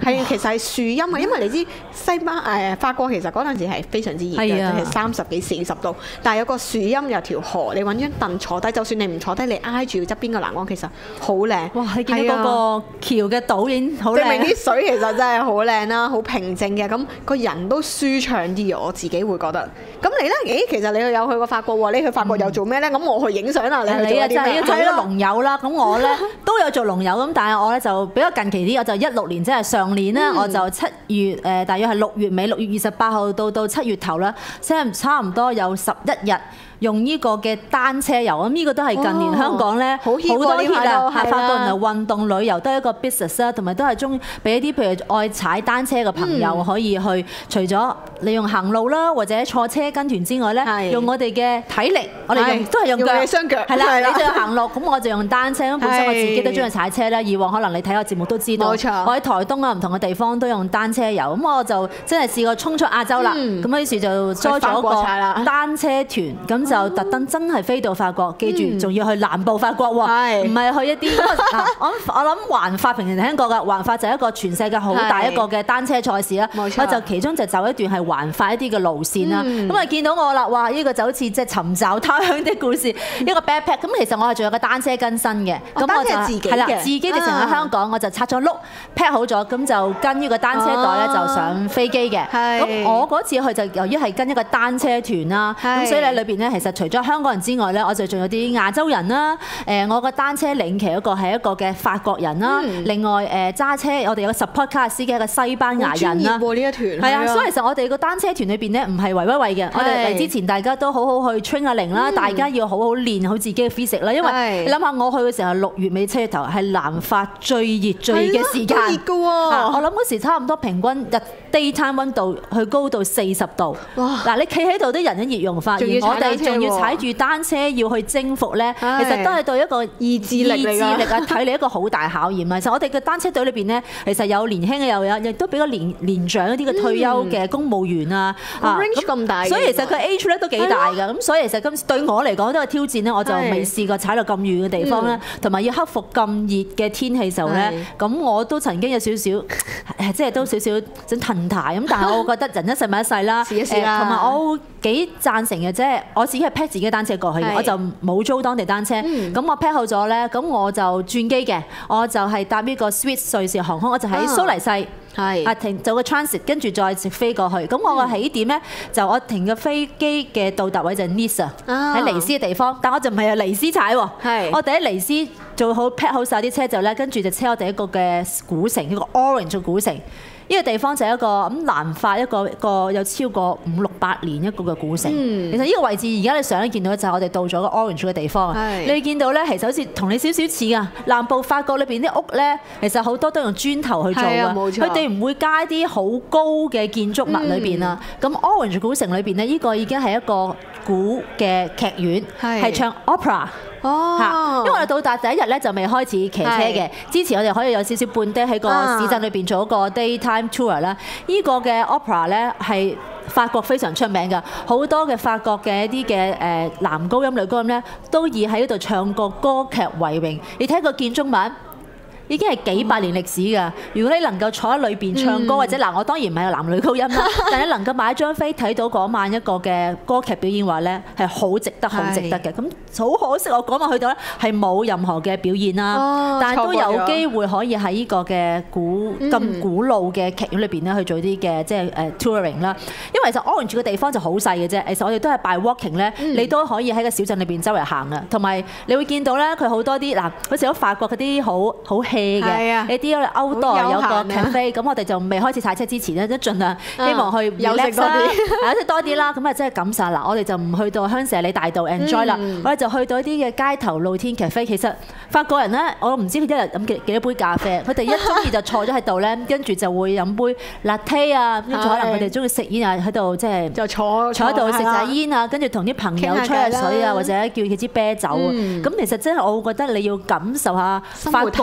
係其實係樹蔭啊，因為你知西班誒法國其實嗰陣時係非常之熱嘅，係三十幾四十度，但係有個樹蔭有條河，你揾張凳坐低，就算你唔坐低，你挨住側邊個欄杆，其實好靚。 哇！你見到嗰個橋嘅倒影好靚， 證明啲水其實真係好靚啦，好平靜嘅，咁個人都舒暢啲，我自己會覺得。咁你咧？咦，其實你有去過法國喎？你去法國又做咩咧？咁我去影相啦，你去做啲咩？ 你啊，就係要做一個龍友啦。咁我咧都有做龍友咁，但係我咧就比較近期啲，我就一六年即係上年咧，我就七月誒，大約係六月尾六月二十八號到到七月頭啦，即係差唔多有十一日。用呢個嘅單車遊，咁呢個都係近年香港咧好多 hit 啊，係法國人嚟運動旅遊都係一個 business 啦，同埋都係中俾一啲譬如愛踩單車嘅朋友可以去，除咗利用行路啦，或者坐車跟團之外咧，用我哋嘅體力，我哋用都係用腳， 雙腳， 係啦，你就行路，咁我就用單車。咁本身我自己都中意踩車啦，以往可能你睇我節目都知道，冇錯，我喺台東啊唔同嘅地方都用單車遊，咁我就真係試過衝出亞洲啦，咁於是就 join 咗個單車團，咁就特登真係飛到法國，記住仲要去南部法國喎，唔係去一啲。我我諗環法平時聽過㗎，環法就係一個全世界好大一個嘅單車賽事啦。我就其中就走一段係環法一啲嘅路線啦。咁啊見到我啦，哇！呢個就好似即係尋找他鄉的故事，一個 backpack。咁其實我係仲有個單車跟身嘅，咁我就係啦，自己直情喺香港，我就拆咗碌 pack 好咗，咁就跟呢個單車袋咧就上飛機嘅。咁我嗰次去就由於係跟一個單車團啦，咁所以咧裏邊咧其實除咗香港人之外咧，我就仲有啲亞洲人啦。誒，我個單車領騎嗰個係一個嘅法國人啦。另外誒揸車，我哋有個 support car 司機一個西班牙人啦。 呢一團係啊，所以其實我哋個單車團裏邊咧唔係圍威喂嘅。我哋嚟之前大家都好好去 train 下齡啦，大家要好好練好自己嘅 physique 啦。因為你諗下，我去嘅時候係六月尾七月頭，係南法最熱最熱嘅時間。 熱㗎喎！ 我諗嗰時差唔多平均日 daytime 溫度去高到四十度。哇！嗱，你企喺度啲人都熱融化，而我哋仲要踩住單車要去征服咧，其實都係對一個意志力、意志力啊、體力一個好大考驗啊！其實我哋嘅單車隊裏邊咧，其實有年輕嘅又有，亦都比較年年長一啲嘅退休嘅公務員啊， 啊 range 咁大， 所以其實佢 age 咧都幾大㗎。咁所以其實今次對我嚟講都係挑戰咧，我就未試過踩到咁遠嘅地方咧，同埋要克服咁熱嘅天氣時候咧，咁我都曾經有少少，即係都少少想騰台咁，但係我覺得人一世物一世啦，試一試啦，同埋我幾贊成嘅，即係我自己係 pack 自己嘅單車過去嘅，我就冇租當地單車。咁我 pack 好咗咧，咁我就轉機嘅，我就係搭呢個 Swiss 瑞士航空，我就喺蘇黎世。係啊，停做個 transit，跟住再直飛過去。咁我個起點咧，就我停嘅飛機嘅到達位就係 Nice 喺尼斯嘅地方，但我就唔係喺尼斯踩喎。係我哋喺尼斯做好 pack 好晒啲車之後咧，跟住就車我哋一個嘅古城，一個 Orange 嘅古城。呢個地方就係一個咁南法一個一個有超過五六百年一個嘅古城。嗯、其實呢個位置而家你上一見到就係我哋到咗個 Orange 嘅地方。你會見到咧，其實好似同你少少似啊。南部法國裏邊啲屋咧，其實好多都用磚頭去做嘅。佢哋唔會加啲好高嘅建築物裏邊啊。咁、嗯、Orange 古城裏邊咧，呢、呢個已經係一個古嘅劇院，係唱 opera。哦，因為我哋到達第一日咧就未開始騎車嘅，之前我哋可以有少少半 day 喺個市鎮裏邊做一個 daytime tour 啦。呢個嘅 opera 咧係法國非常出名㗎，好多嘅法國嘅一啲嘅誒男高音女高音咧都以喺度唱過歌劇為榮。你睇個建築物，已經係幾百年歷史㗎。如果你能夠坐喺裏邊唱歌，嗯、或者嗱，我當然唔係男女高音啦，但係你能夠買張飛睇到嗰晚一個嘅歌劇表演話咧，係好值得、好值得嘅。咁好可惜，我嗰晚去到咧係冇任何嘅表演啦，哦、但係都有機會可以喺呢個嘅古咁、嗯、古老嘅劇院裏邊咧去做啲嘅即係誒 touring 啦。因為其實 Orange 嘅地方就好細嘅啫，其實我哋都係 by walking 咧，嗯、你都可以喺個小鎮裏邊周圍行嘅，同埋你會見到咧佢好多啲嗱，好似喺法國嗰啲好好嘅，你啲歐多有個 cafe， 咁我哋就未開始踩車之前咧，都盡量希望去 relax 多啲，食多啲啦。咁啊，即係感受嗱，我哋就唔去到香榭里大道 enjoy 啦，我哋就去到一啲嘅街頭露天 cafe。其實法國人咧，我唔知佢一日飲幾幾多杯咖啡，佢哋一中意就坐咗喺度咧，跟住就會飲杯 latte 啊，跟住可能佢哋中意食煙啊，喺度即係就坐坐喺度食下煙啊，跟住同啲朋友吹下水啊，或者叫佢支啤酒啊。咁其實真係我會覺得你要感受下法國人嘅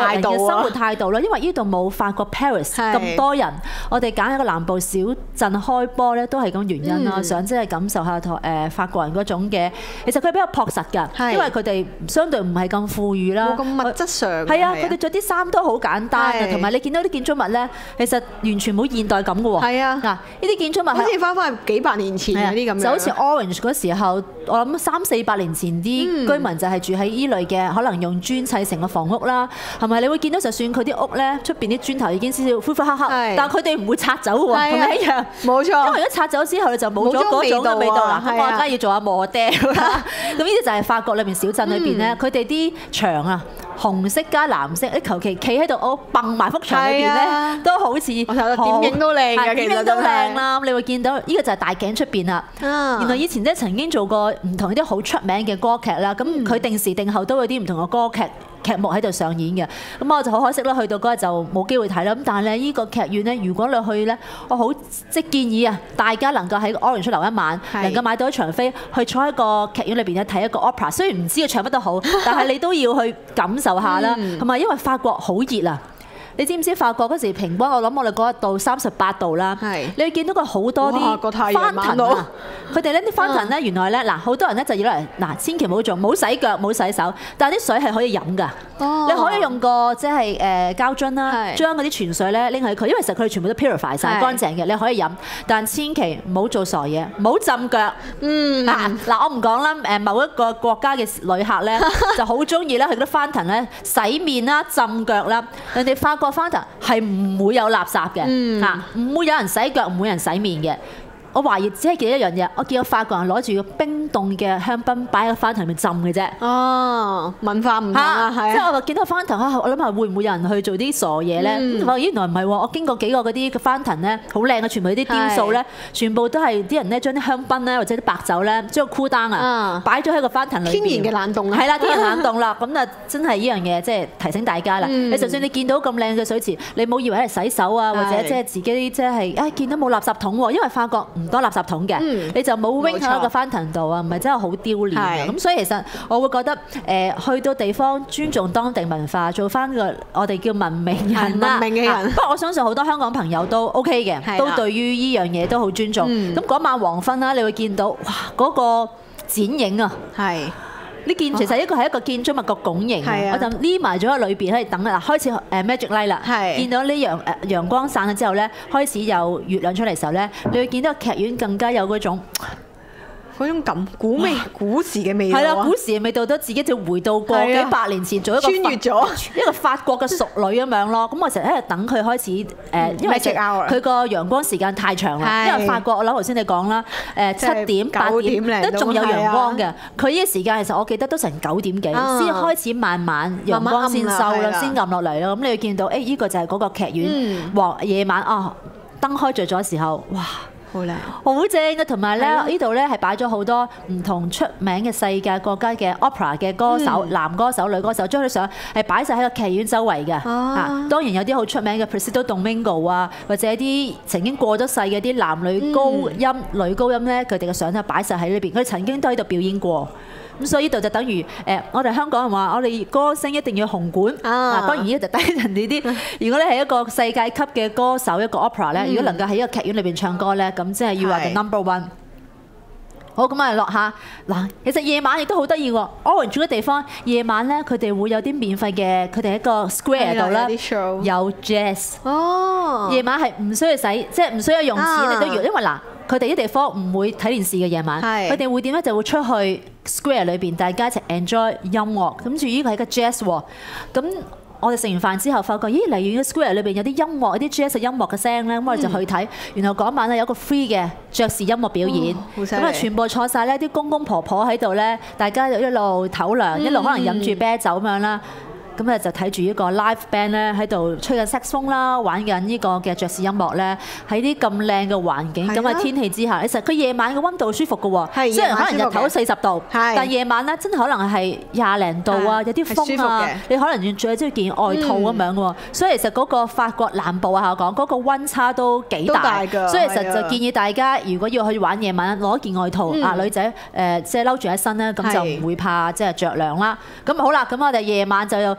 生活態度啦，因為呢度冇法國 Paris 咁多人，我哋揀一個南部小鎮開波咧，都係咁原因啦，嗯、想即係感受下同誒法國人嗰種嘅，其實佢比較樸實㗎，因為佢哋相對唔係咁富裕啦， 冇咁物質上。 係啊，佢哋着啲衫都好簡單嘅，同埋你見到啲建築物咧，其實完全冇現代感㗎喎。係啊，嗱，呢啲建築物好似翻返去幾百年前嗰啲咁樣， 就好似 Orange 嗰時候，我諗三四百年前啲居民就係住喺依類嘅，可能用磚砌成個房屋啦，係咪？你會見到就算佢啲屋咧，出邊啲磚頭已經少少灰灰黑黑，但係佢哋唔會拆走喎，同你一樣。冇錯，因為一拆走之後你就冇咗嗰種嘅味道啦。咁我而家要做下磨釘啦。咁呢啲就係法國裏邊小鎮裏邊咧，佢哋啲牆啊，紅色加藍色，你求其企喺度，我掟埋幅牆裏邊咧，都好似點影都靚嘅，點影都靚啦。你會見到呢個就係大頸出邊啦。原來以前即係曾經做過唔同啲好出名嘅歌劇啦，咁佢定時定候都有啲唔同嘅歌劇劇目喺度上演嘅，咁我就好可惜啦，去到嗰日就冇機會睇啦。咁但係咧，呢個劇院咧，如果你去咧，我好即係建議啊，大家能夠喺 Orange 留一晚，能夠買到一場飛，去坐喺個劇院裏邊咧睇一個 opera。雖然唔知佢唱乜都好，但係你都要去感受下啦。同埋因為法國好熱啊！你知唔知法國嗰時平均我諗我哋嗰日到三十八度啦，你會見到佢好多啲翻騰啊！佢哋呢啲翻騰咧，原來咧嗱，好多人咧就要嚟嗱，千祈唔好做，冇洗腳冇洗手，但係啲水係可以飲㗎。你可以用個即係誒膠樽啦，將嗰啲泉水咧拎去佢，因為其實佢哋全部都 purify 曬乾淨嘅，你可以飲，但千祈唔好做傻嘢，唔好浸腳。嗯嗱嗱，我唔講啦，誒某一個國家嘅旅客咧就好中意咧去嗰啲翻騰咧洗面啦、浸腳啦，人哋法國個翻騰係唔會有垃圾嘅嚇，唔會有人洗腳，唔會有人洗面嘅。我懷疑只係記得一樣嘢，我見到法國人攞住個冰凍嘅香檳擺喺翻騰入面浸嘅啫。哦，文化唔同啊，係。即係我就見到翻騰，我諗下會唔會有人去做啲傻嘢咧？我話原來唔係喎，我經過幾個嗰啲翻騰咧，好靚嘅，全部啲雕塑咧，全部都係啲人咧將啲香檳咧或者啲白酒咧將個 cool down啊，擺咗喺個翻騰裏邊。天然嘅冷凍啊。係啦，天然冷凍啦，咁啊真係呢樣嘢即係提醒大家啦。你就算你見到咁靚嘅水池，你冇以為係洗手啊，或者即係自己即係啊見到冇垃圾桶喎，因為法國唔多垃圾桶嘅，嗯、你就冇 wing 喺一個翻騰度啊，唔係真係好丟臉嘅。咁所以其實我會覺得誒、呃，去到地方尊重當地文化，做翻個我哋叫文明人啦。文明嘅人。不過我相信好多香港朋友都 OK 嘅，的都對於呢樣嘢都好尊重。咁嗰、嗯、晚黃昏啦，你會見到哇嗰、那個剪影啊，係。呢件其實一個係一個建築物個拱形，我就匿埋咗喺裏邊喺度等啦。開始誒 Magic Light 啦，見到呢陽誒陽光散咗之後咧，開始有月亮出嚟嘅時候咧，你會見到劇院更加有嗰種嗰種感古味古時嘅味道。係啦，古時嘅味道都自己就回到過幾百年前，做一個穿越咗一個法國嘅淑女咁樣咯。咁我成日喺度等佢開始誒，因為佢個陽光時間太長啦。因為法國我諗頭先你講啦，誒七點八點都仲有陽光嘅。佢呢個時間其實我記得都成九點幾先開始慢慢陽光先收啦，先暗落嚟咯。咁你會見到誒，呢個就係嗰個劇院黃夜晚哦，燈開着咗嘅時候，哇！好靚，好正嘅，同埋咧呢度咧係擺咗好多唔同出名嘅世界國家嘅 opera 嘅歌手，男歌手、女歌手，將佢相係擺晒喺個劇院周圍嘅。啊，當然有啲好出名嘅 Placido Domingo 啊，或者啲曾經過咗世嘅啲男女高音、女高音咧，佢哋嘅相咧擺晒喺呢邊，佢哋曾經都喺度表演過。咁所以呢度就等於誒，我哋香港人話，我哋歌星一定要紅館。啊，當然呢度就低人哋啲。如果你係一個世界級嘅歌手，一個 opera 咧，如果能夠喺一個劇院裏邊唱歌咧，咁即係要話 the number one。好，咁啊落下嗱，其實夜晚亦都好得意喎。Orange 嘅地方夜晚咧，佢哋會有啲免費嘅，佢哋喺個 square 度啦，有 jazz。哦，夜晚係唔需要使，即係唔需要用錢你都要，因為嗱。佢哋啲地方唔會睇電視嘅夜晚，佢哋會點咧？就會出去 square 裏邊，大家一齊 enjoy 音樂。咁至於呢個係個 jazz 喎，咁我哋食完飯之後，發覺咦，離遠嘅 square 裏邊有啲音樂，有啲 jazz 嘅音樂嘅聲咧，咁我哋就去睇。然後嗰晚咧有個 free 嘅爵士音樂表演，咁啊全部坐晒咧啲公公婆婆喺度咧，大家就一路唞涼，一路可能飲住啤酒咁樣啦。咁咧就睇住呢個 live band 咧喺度吹緊 saxophone 啦，玩緊呢個嘅爵士音樂咧，喺啲咁靚嘅環境、咁嘅天氣之下，其實佢夜晚嘅溫度舒服嘅喎，雖然可能日頭四十度，但夜晚咧真係可能係廿零度啊，有啲風啊，你可能要著咗件外套咁樣喎，所以其實嗰個法國南部啊，我講嗰個溫差都幾大，所以其實就建議大家如果要去玩夜晚，攞件外套啊，女仔誒即係褸住喺身咧，咁就唔會怕即係著涼啦。咁好啦，咁我哋夜晚就有。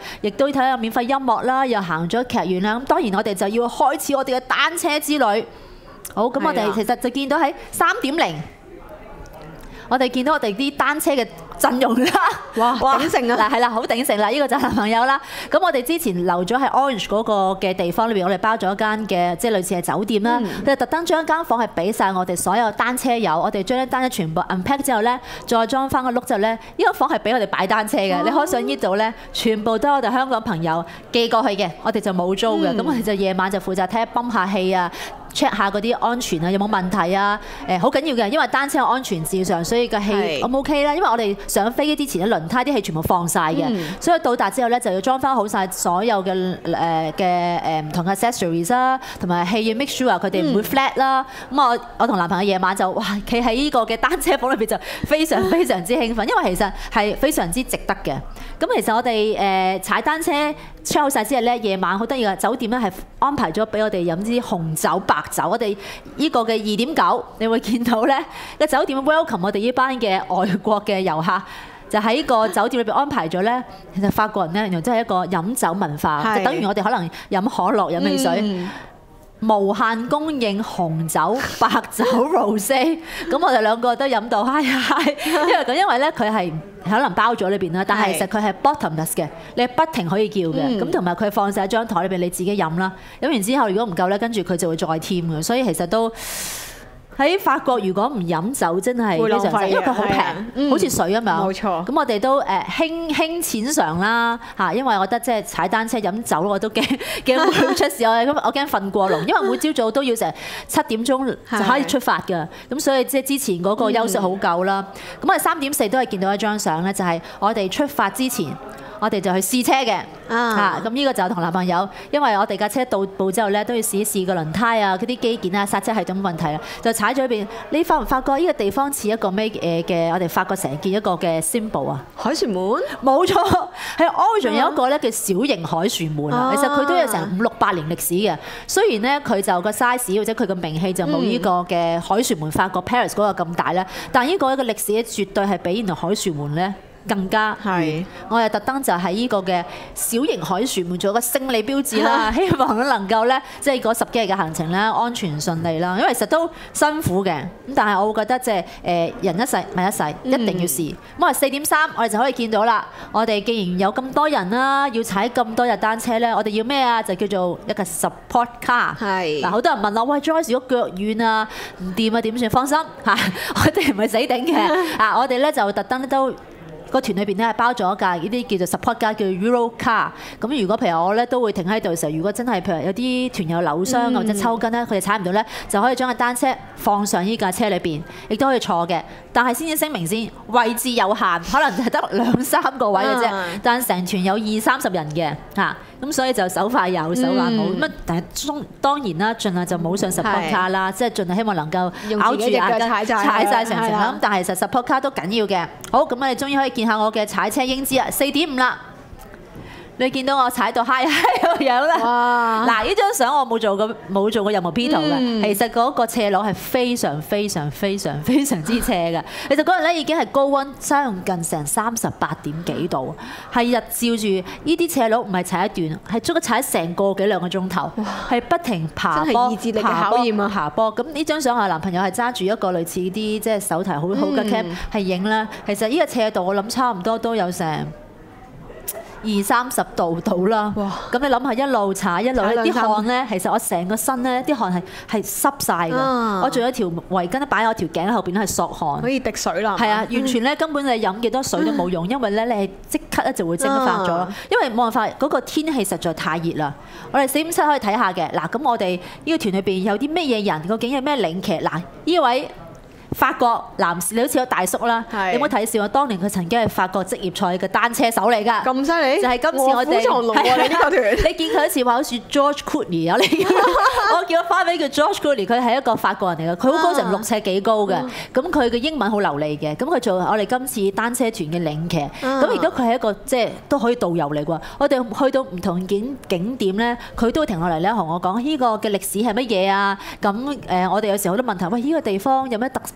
亦都睇下有免費音樂啦，又行咗劇院啦。咁當然我哋就要開始我哋嘅單車之旅。好，咁我哋其實就見到喺三點零，我哋見到我哋啲單車嘅陣容啦， 哇，鼎盛啊！ 嗱係啦，好鼎盛啦！呢個就係男朋友啦。咁我哋之前留咗喺 Orange 嗰個嘅地方裏邊，我哋包咗一間嘅即係類似係酒店啦。佢哋特登將間房係俾晒我哋所有單車友，我哋將啲單車全部 unpack 之後咧，再裝翻個碌之後咧，呢間房係俾我哋擺單車嘅。你可以上呢度咧，全部都係我哋香港朋友寄過去嘅，我哋就冇租嘅。咁我哋就夜晚就負責睇下泵下氣啊。check 下嗰啲安全啊，有冇問題啊？誒好緊要嘅，因為單車有安全至上，所以個氣 O 唔 OK 啦？因為我哋上飛機之前咧，輪胎啲氣全部放晒嘅，嗯、所以到達之後咧就要裝翻好晒所有嘅誒嘅誒唔同嘅 accessories 啦，同埋氣要 make sure 佢哋唔會 flat 啦。咁、嗯、我我同男朋友夜晚就哇企喺呢個嘅單車房裏邊就非常非常之興奮，因為其實係非常之值得嘅。咁其實我哋誒踩單車 check 好曬之後咧，夜晚好得意嘅酒店咧係安排咗俾我哋飲啲紅酒白酒。我哋呢個嘅二點九，你會見到咧個酒店 welcome 我哋呢班嘅外國嘅遊客，就喺個酒店裏邊安排咗咧。其實法國人咧，原來真係一個飲酒文化，就等於我哋可能飲可樂、飲汽水。嗯無限供應紅酒、白酒、rosé， 咁我哋兩個都飲到嗨嗨，因為咁，因為咧佢係可能包咗裏邊啦，但係其實佢係 bottomless 嘅，你係不停可以叫嘅，咁同埋佢放晒喺張台裏邊，你自己飲啦。飲完之後如果唔夠咧，跟住佢就會再添嘅，所以其實都。喺法國，如果唔飲酒真係非常之，因為佢好平，好似水咁樣。冇錯。咁我哋都誒輕輕淺嘗啦嚇，因為我覺得即係踩單車飲酒我都驚驚會出事，我咁我驚瞓過籠，因為每朝早都要成七點鐘就可以出發㗎，咁所以即係之前嗰個休息好夠啦。咁我哋三點四都係見到一張相咧，就係我哋出發之前。我哋就去試車嘅，啊，咁呢個就同男朋友，因為我哋架車到埗之後咧，都要試一試個輪胎啊、嗰啲機件啊、剎車系統問題啊，就踩咗一邊。你發唔發覺呢個地方似一個咩誒嘅？我哋發覺成件一個嘅 symbol 啊， 凱旋門， 冇錯，喺 Origin 有一個咧叫小型凱旋門啊。其實佢都有成五六百年歷史嘅，雖然咧佢就個 size 或者佢個名氣就冇呢個嘅凱旋門法國 Paris 嗰個咁大咧，但呢個一個歷史咧絕對係比原來凱旋門咧。更加係，我哋特登就喺呢個嘅小型凱旋門做一個勝利標誌啦，希望能夠咧，即係嗰十幾日嘅行程咧，安全順利啦。因為其實都辛苦嘅，咁但係我會覺得即係誒人一世咪一世，一定要試。咁我哋四點三，我哋就可以見到啦。我哋既然有咁多人啦，要踩咁多日單車咧，我哋要咩啊？就叫做一個 support car。係嗱，好多人問我，喂 Joyce 如果腳軟啊，唔掂啊，點算？放心嚇，我哋唔係死頂嘅啊！我哋咧就特登都。個團裏邊咧係包咗一架呢啲叫做 support 架，叫 Euro Car。咁如果譬如我咧都會停喺度嘅時候，如果真係譬如有啲團友扭傷或者抽筋咧，佢哋踩唔到咧，就可以將個單車放上呢架車裏邊，亦都可以坐嘅。但係先至聲明先，位置有限，可能係得兩三個位嘅啫。但係成團有二三十人嘅嚇，咁所以就手快有手慢冇乜。但係當然啦，盡量就冇上 support car 啦，即係盡量希望能夠咬住牙根踩晒成程咁。但係其實 support car都緊要嘅。好，咁我哋終於可以見下我嘅踩車英姿啊！四點五啦。你見到我踩到嗨嗨個樣啦！哇！嗱，呢張相我冇做過冇做過任何 P 圖嘅，嗯、其實嗰個斜路係非常非常非常非常之斜嘅。其實嗰日咧已經係高溫，相近成三十八點幾度，係日照住呢啲斜路，唔係踩一段，係足足踩成個幾兩個鐘頭，係不停爬坡，真係意志力嘅考驗啊！爬坡咁呢張相我男朋友係揸住一個類似啲即係手提好好嘅 cam 係影啦。其實呢個斜度我諗差唔多都有成二三十度到啦，咁你諗下一路踩一路咧，啲汗咧，其實我成個身咧啲汗係係濕晒㗎，啊、我仲有條圍巾咧擺喺我條頸後邊咧係索汗，可以滴水啦，係啊，完全咧根本你飲幾多水都冇用，因為咧你係即刻咧就會蒸發咗，啊、因為冇辦法嗰、嗰個天氣實在太熱啦。我哋四點七可以睇下嘅，嗱咁我哋呢個團裏邊有啲咩嘢人，究竟有咩領騎？嗱呢位。法國男士，你好似個大叔啦，有冇睇笑啊？當年佢曾經係法國職業賽嘅單車手嚟㗎，咁犀利！就係今次我哋，你呢個團，你見佢一次話好似 George Clooney 啊，你我叫個花名叫 George Clooney，佢係一個法國人嚟嘅，佢好高成六尺幾高嘅，咁佢嘅英文好流利嘅，咁佢做我哋今次單車團嘅領騎，咁如果佢係一個即係都可以導遊嚟㗎，我哋去到唔同景景點咧，佢都會停落嚟咧同我講呢個嘅歷史係乜嘢啊？咁誒，我哋有時好多問題，喂，呢個地方有咩特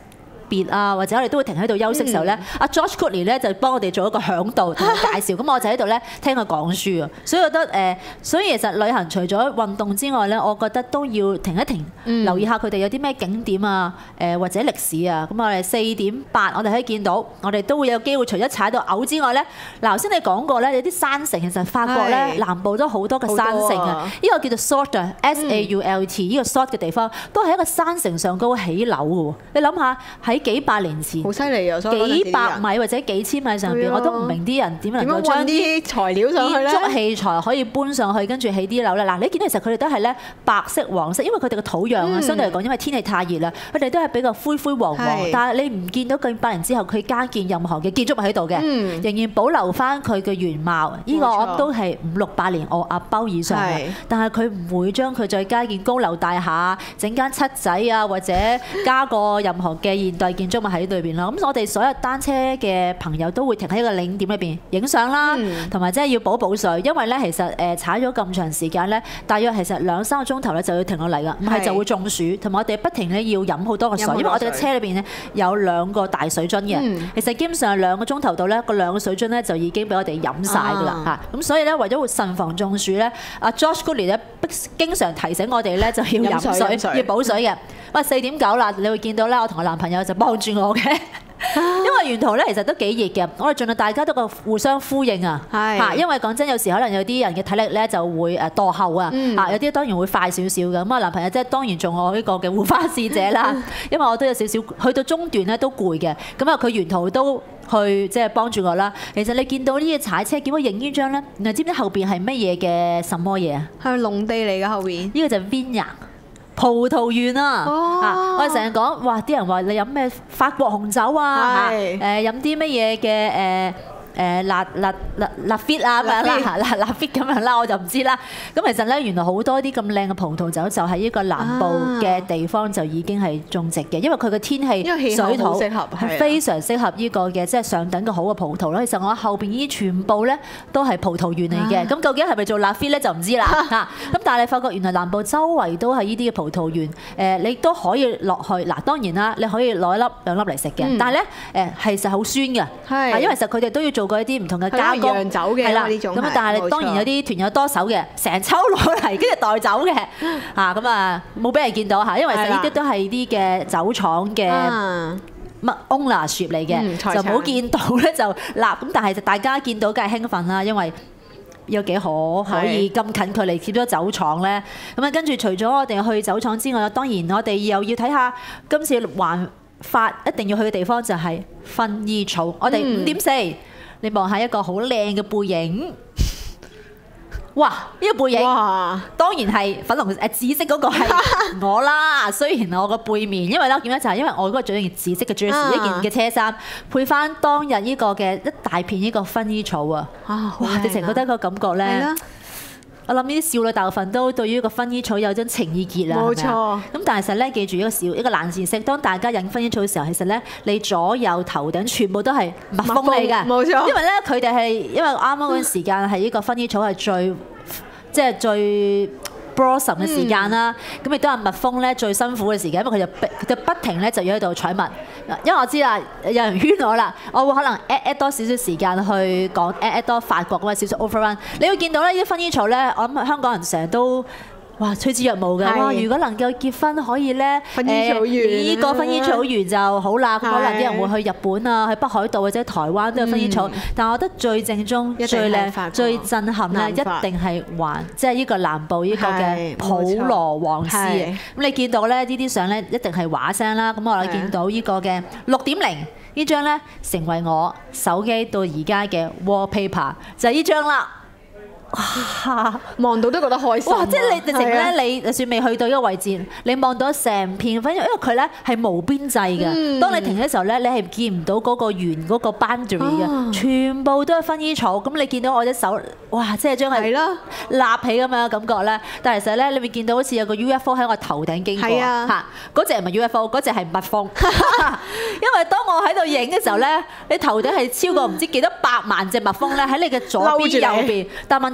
別啊，或者我哋都會停喺度休息嘅時候咧，阿 George Clooney 咧就幫我哋做一個響導同埋介紹，咁我就喺度咧聽佢講書啊，所以我覺得誒，所以其實旅行除咗運動之外咧，我覺得都要停一停，留意下佢哋有啲咩景點啊，誒或者歷史啊，咁我哋四點八我哋可以見到，我哋都會有機會除咗踩到嘔之外咧，嗱頭先你講過咧有啲山城，其實法國咧南部都好多嘅山城啊，呢個叫做 Sault，S A U L T， 呢個 Sault 嘅地方都係一個山城上高起樓嘅喎，你諗下喺幾百年前， 好犀利啊！ 幾百米或者幾千米上邊，我都唔明啲人點能夠將啲材料上去咧， 建築器材可以搬上去，跟住起啲樓咧。嗱，你見到其實佢哋都係咧白色、黃色，因為佢哋嘅土壤啊，相對嚟講，因為天氣太熱啦，佢哋都係比較灰灰黃黃。但係你唔見到幾百年之後佢加建任何嘅建築物喺度嘅，仍然保留翻佢嘅原貌。呢個我都係五六百年我阿包以上嘅，但係佢唔會將佢再加建高樓大廈，整間七仔啊，或者加個任何嘅現代建築物喺裏邊啦。咁我哋所有單車嘅朋友都會停喺一個領點裏邊影相啦，同埋即係要補補水，因為咧其實誒踩咗咁長時間咧，大約其實兩三個鐘頭咧就要停落嚟㗎，唔係就會中暑，同埋我哋不停咧要飲好多個水，因為我哋嘅車裏邊咧有兩個大水樽嘅，嗯、其實基本上兩個鐘頭到咧個兩個水樽咧就已經俾我哋飲晒㗎啦嚇，咁、啊、所以咧為咗慎防中暑咧，阿 George Clooney 咧經常提醒我哋咧就要飲水，水要補水嘅。喂，四點九啦，你會見到咧，我同我男朋友就幫住我嘅。因為沿途咧其實都幾熱嘅，我哋盡量大家都個互相呼應啊，嚇，因為講真有時可能有啲人嘅體力咧就會誒墮後啊，嚇，有啲當然會快少少嘅，咁啊男朋友即係當然做我呢個嘅護花使者啦，因為我都有少少去到中段咧都攰嘅，咁啊佢沿途都去即係幫住我啦。其實你見到呢個踩車，見到影呢張咧，原來知唔知後邊係乜嘢嘅什麼嘢啊？ 係農地嚟嘅後邊， 呢個就係 vineyard。葡萄園啊！哦、啊，我哋成日講，哇！啲人話你飲咩法國紅酒啊？誒飲啲乜嘢嘅誒誒辣辣辣辣 fit 啊咁樣啦，辣辣 fit 咁樣啦，我就唔知啦。咁其實咧，原來好多啲咁靚嘅葡萄酒就喺呢個南部嘅地方就已經係種植嘅，因為佢嘅天氣水土係非常適合呢個嘅即係上等嘅好嘅葡萄啦。其實我後邊呢啲全部咧都係葡萄園嚟嘅，咁、啊、究竟係咪做辣 fit 咧就唔知啦嚇。咁但係你發覺原來南部周圍都係呢啲嘅葡萄園，誒你都可以落去嗱，當然啦，你可以攞一粒兩粒嚟食嘅，嗯、但係咧誒其實好酸嘅，係因為其實佢哋都要做過一啲唔同嘅加工，釀酒嘅呢種。咁但係當然有啲團友多手嘅，成抽攞嚟跟住帶走嘅嚇，咁啊冇俾人見到嚇，因為其實呢啲都係啲嘅酒廠嘅乜 ownership 嚟嘅，嗯、就冇見到咧就立咁，但係大家見到梗係興奮啦，因為有幾可可以咁近距離貼咗酒廠咧。咁啊跟住除咗我哋去酒廠之外，當然我哋又要睇下今次環法一定要去嘅地方就係薰衣草。我哋五點四。你望下一個好靚嘅背影，哇！呢個背影當然係粉紅誒紫色嗰個係我啦。雖然我個背面，因為咧點解就係因為我嗰個著件紫色嘅 jersey 一件嘅車衫，配翻當日呢個嘅一大片呢個薰衣草啊！哇！直情覺得個感覺咧〜我諗呢啲少女大部分都對於個薰衣草有種情意結啦，冇錯。咁但係實咧，記住一個小一個冷知識，當大家飲薰衣草嘅時候，其實咧你左右頭頂全部都係蜜蜂嚟㗎，冇錯。因為咧佢哋係因為啱啱嗰陣時間係呢個薰衣草係最即係最 blossom 嘅時間啦，咁亦都係蜜蜂咧最辛苦嘅時間，因為佢就佢就不停咧就要喺度採蜜。因為我知啦，有人圈我啦，我會可能 add add 多少少時間去講 add add 多法國嗰個少少 overrun。你會見到咧，呢啲薰衣草咧，我諗香港人成日都哇趨之若鶩嘅。哇！如果能夠結婚可以咧， 薰衣草園呢個薰衣草園就好啦。可能啲人會去日本啊，去北海道或者台灣都有薰衣草。但係我覺得最正宗、最靚、最震撼咧，一定係環即係呢個南部呢個嘅普羅旺斯。咁你見到咧呢啲相咧，一定係畫聲啦。咁我哋見到呢個嘅六點零呢張咧，成為我手機到而家嘅 wallpaper 就係呢張啦。哇！ 望到都覺得開心。哇！即係你直情咧，你就算未去到呢個位置，你望到成片薰衣草，因為佢咧係無邊際嘅。當你停嘅時候咧，你係見唔到嗰個圓嗰個 boundary 嘅，全部都係薰衣草。咁你見到我隻手，哇！即係將係立起咁樣嘅感覺咧。但係其實咧，你會見到好似有個 U F O 喺我頭頂經過嚇。嗰隻唔係 U F O， 嗰隻係蜜蜂。因為當我喺度影嘅時候咧，你頭頂係超過唔知幾多百萬隻蜜蜂咧喺你嘅左邊右邊。但問題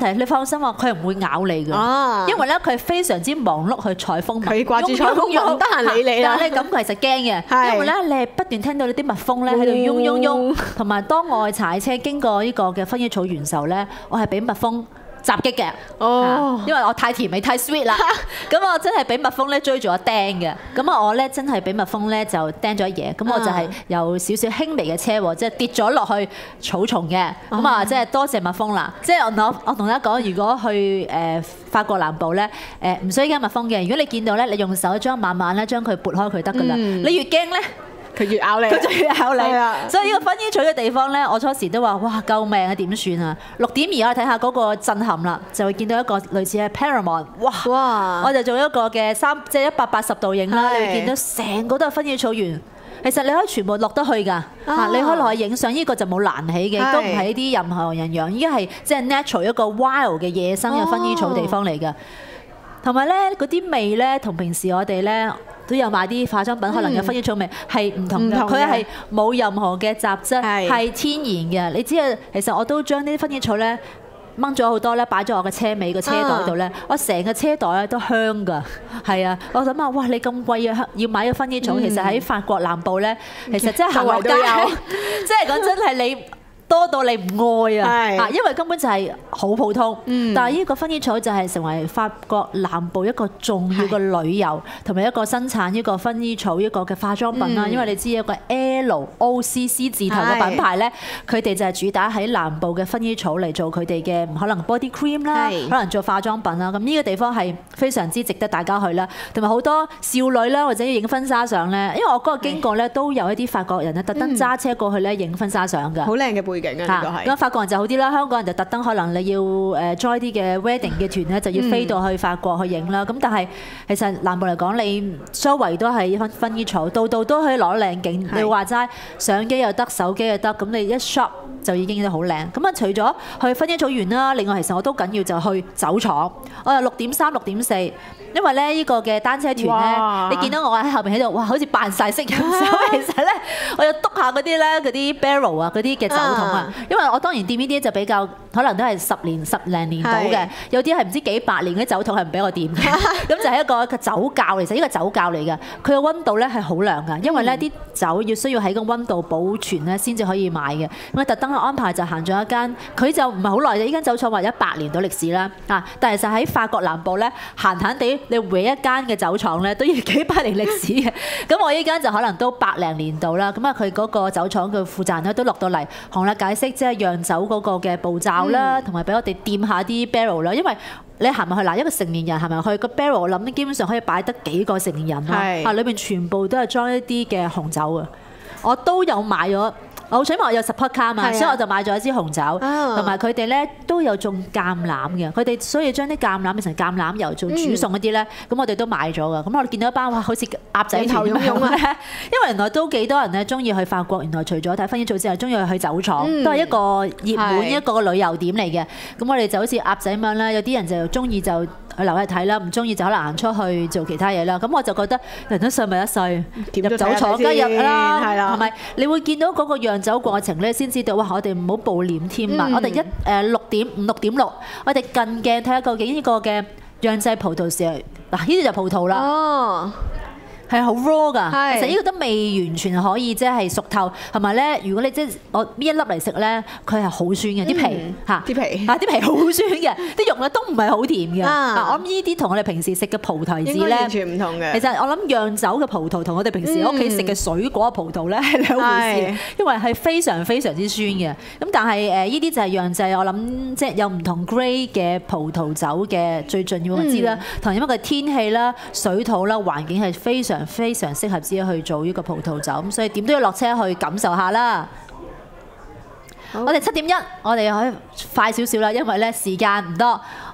題，你放心喎，佢係唔會咬你㗎，因為咧佢係非常之忙碌去採蜂蜜， 佢掛住採蜂蜜，唔得閒理你啦。 但係咧咁佢其實驚嘅，因為咧你係不斷聽到你啲蜜蜂咧喺度嗡嗡嗡，同埋當我踩車經過呢個嘅薰衣草園時候咧，我係俾蜜蜂襲擊嘅，哦，因為我太甜美太 sweet 啦，咁我真係俾蜜蜂咧追住我釘嘅，咁啊我咧真係俾蜜蜂咧就釘咗一嘢，咁我就係有少少輕微嘅車禍，即係跌咗落去草叢嘅，咁啊即係多謝蜜蜂啦，即係我我同大家講，如果去誒法國南部咧誒唔需要驚蜜蜂嘅，如果你見到咧，你用手將慢慢咧將佢撥開佢得㗎啦，你越驚咧， 佢越咬你， 佢就越咬你。所以呢個薰衣草嘅地方咧，我初時都話：哇，救命啊！點算啊？六點而家睇下嗰個震撼啦，就會見到一個類似係 Paramount， 哇！哇！我就做一個嘅三即係一百八十度影啦，你會見到成個都係薰衣草園。其實你可以全部落得去㗎，啊！你可以落去影相，呢個就冇攔起嘅，都唔係啲任何人養，依家係即係 natural 一個 wild 嘅野生嘅薰衣草地方嚟㗎。同埋咧，嗰啲味咧，同平時我哋咧都有買啲化妝品，可能有薰衣草味係唔同嘅，佢係冇任何嘅雜質，係天然嘅。你知啊，其實我都將啲薰衣草咧掹咗好多咧，擺咗我嘅車尾個車袋度咧，我成個車袋咧都香㗎。係啊，我諗啊，哇！你咁貴啊，要買個薰衣草，其實喺法國南部咧，其實真係行落街，即係講真係你。多到你唔愛啊！因為根本就係好普通。嗯、但係呢個薰衣草就係成為法國南部一個重要嘅旅遊同埋一個生產呢個薰衣草一個嘅化妝品啦。嗯、因為你知一個 L O C C 字頭嘅品牌咧，佢哋就係主打喺南部嘅薰衣草嚟做佢哋嘅可能 body cream 啦，可能做化妝品啦。咁呢個地方係非常之值得大家去啦。同埋好多少女啦，或者要影婚紗相咧，因為我嗰個經過咧都有一啲法國人咧特登揸車過去咧影婚紗相㗎。好靚嘅背景啊！呢個係咁法國人就好啲啦，香港人就特登可能你要誒 join 啲嘅 wedding 嘅團咧，就要飛到去法國去影啦。咁但係其實南部嚟講，你周圍都係薰薰衣草，度度都可以攞靚景。你話齋相機又得，手機又得，咁你一 shop 就已經影得好靚。咁啊，除咗去薰衣草園啦，另外其實我都緊要就去酒廠。我又六點三、六點四，因為咧呢個嘅單車團咧，你見到我喺後邊喺度，哇，好似扮晒識飲酒。其實咧，我又篤下嗰啲咧嗰啲 barrel 啊，嗰啲嘅酒桶啊。因為我當然掂呢啲就比較可能都係十年十零年到嘅，有啲係唔知幾百年嘅酒桶係唔俾我掂嘅，咁就係一個酒窖，其實呢個酒窖嚟嘅，佢嘅溫度咧係好涼㗎，因為咧啲酒要需要喺個溫度保存咧先至可以買嘅，咁啊特登去安排就行咗一間，佢就唔係好耐嘅，呢間酒廠話一百年到歷史啦，啊，但係其實喺法國南部咧閒閒地你搲一間嘅酒廠咧都要幾百年歷史嘅，咁我呢間就可能都百零年到啦，咁啊佢嗰個酒廠嘅負責人咧都落到嚟同你解釋即係釀酒嗰個嘅步驟啦，同埋俾我哋掂下啲 barrel 啦，因為你行埋去嗱，一個成年人行埋去個 barrel， 我諗基本上可以擺得幾個成年人啦，啊裏邊全部都係裝一啲嘅紅酒啊，我都有買咗。我想話我有 support 卡嘛，所以我就買咗一支紅酒，同埋佢哋咧都有種橄欖嘅，佢哋所以將啲橄欖變成橄欖油做煮餸嗰啲咧，咁我哋都買咗噶。咁我哋見到一班哇，好似鴨仔頭咁樣咧，因為原來都幾多人咧中意去法國，原來除咗睇薰衣草之外，中意去酒廠，都係一個熱門一個旅遊點嚟嘅。咁我哋就好似鴨仔咁樣啦，有啲人就中意就去留去睇啦，唔中意就可能行出去做其他嘢啦。咁我就覺得人一世咪一世，入酒廠梗入啦，係咪？你會見到嗰個釀酒過程咧，先知道哇！我哋唔好暴殄天物，我哋一誒六點五、六點六，我哋近鏡睇下究竟呢個嘅釀製葡萄時候，嗱呢啲就葡萄啦。哦。係好 raw 㗎，其實呢個都未完全可以即係熟透，同埋咧，如果你即係我搣一粒嚟食咧，佢係好酸嘅啲皮嚇，啲皮啊啲皮好酸嘅，啲肉咧都唔係好甜嘅。啊，我諗呢啲同我哋平時食嘅葡提子咧完全唔同嘅。其實我諗釀酒嘅葡萄同我哋平時喺屋企食嘅水果嘅葡萄咧係兩回事，因為係非常非常之酸嘅。咁但係誒呢啲就係釀製，我諗即係有唔同 grade 嘅葡萄酒嘅最重要嘅知啦，同因為個天氣啦、水土啦、環境係非常。非常適合自己去做呢個葡萄酒，咁所以點都要落車去感受下啦。我哋七點一，我哋可以快少少啦，因為咧時間唔多。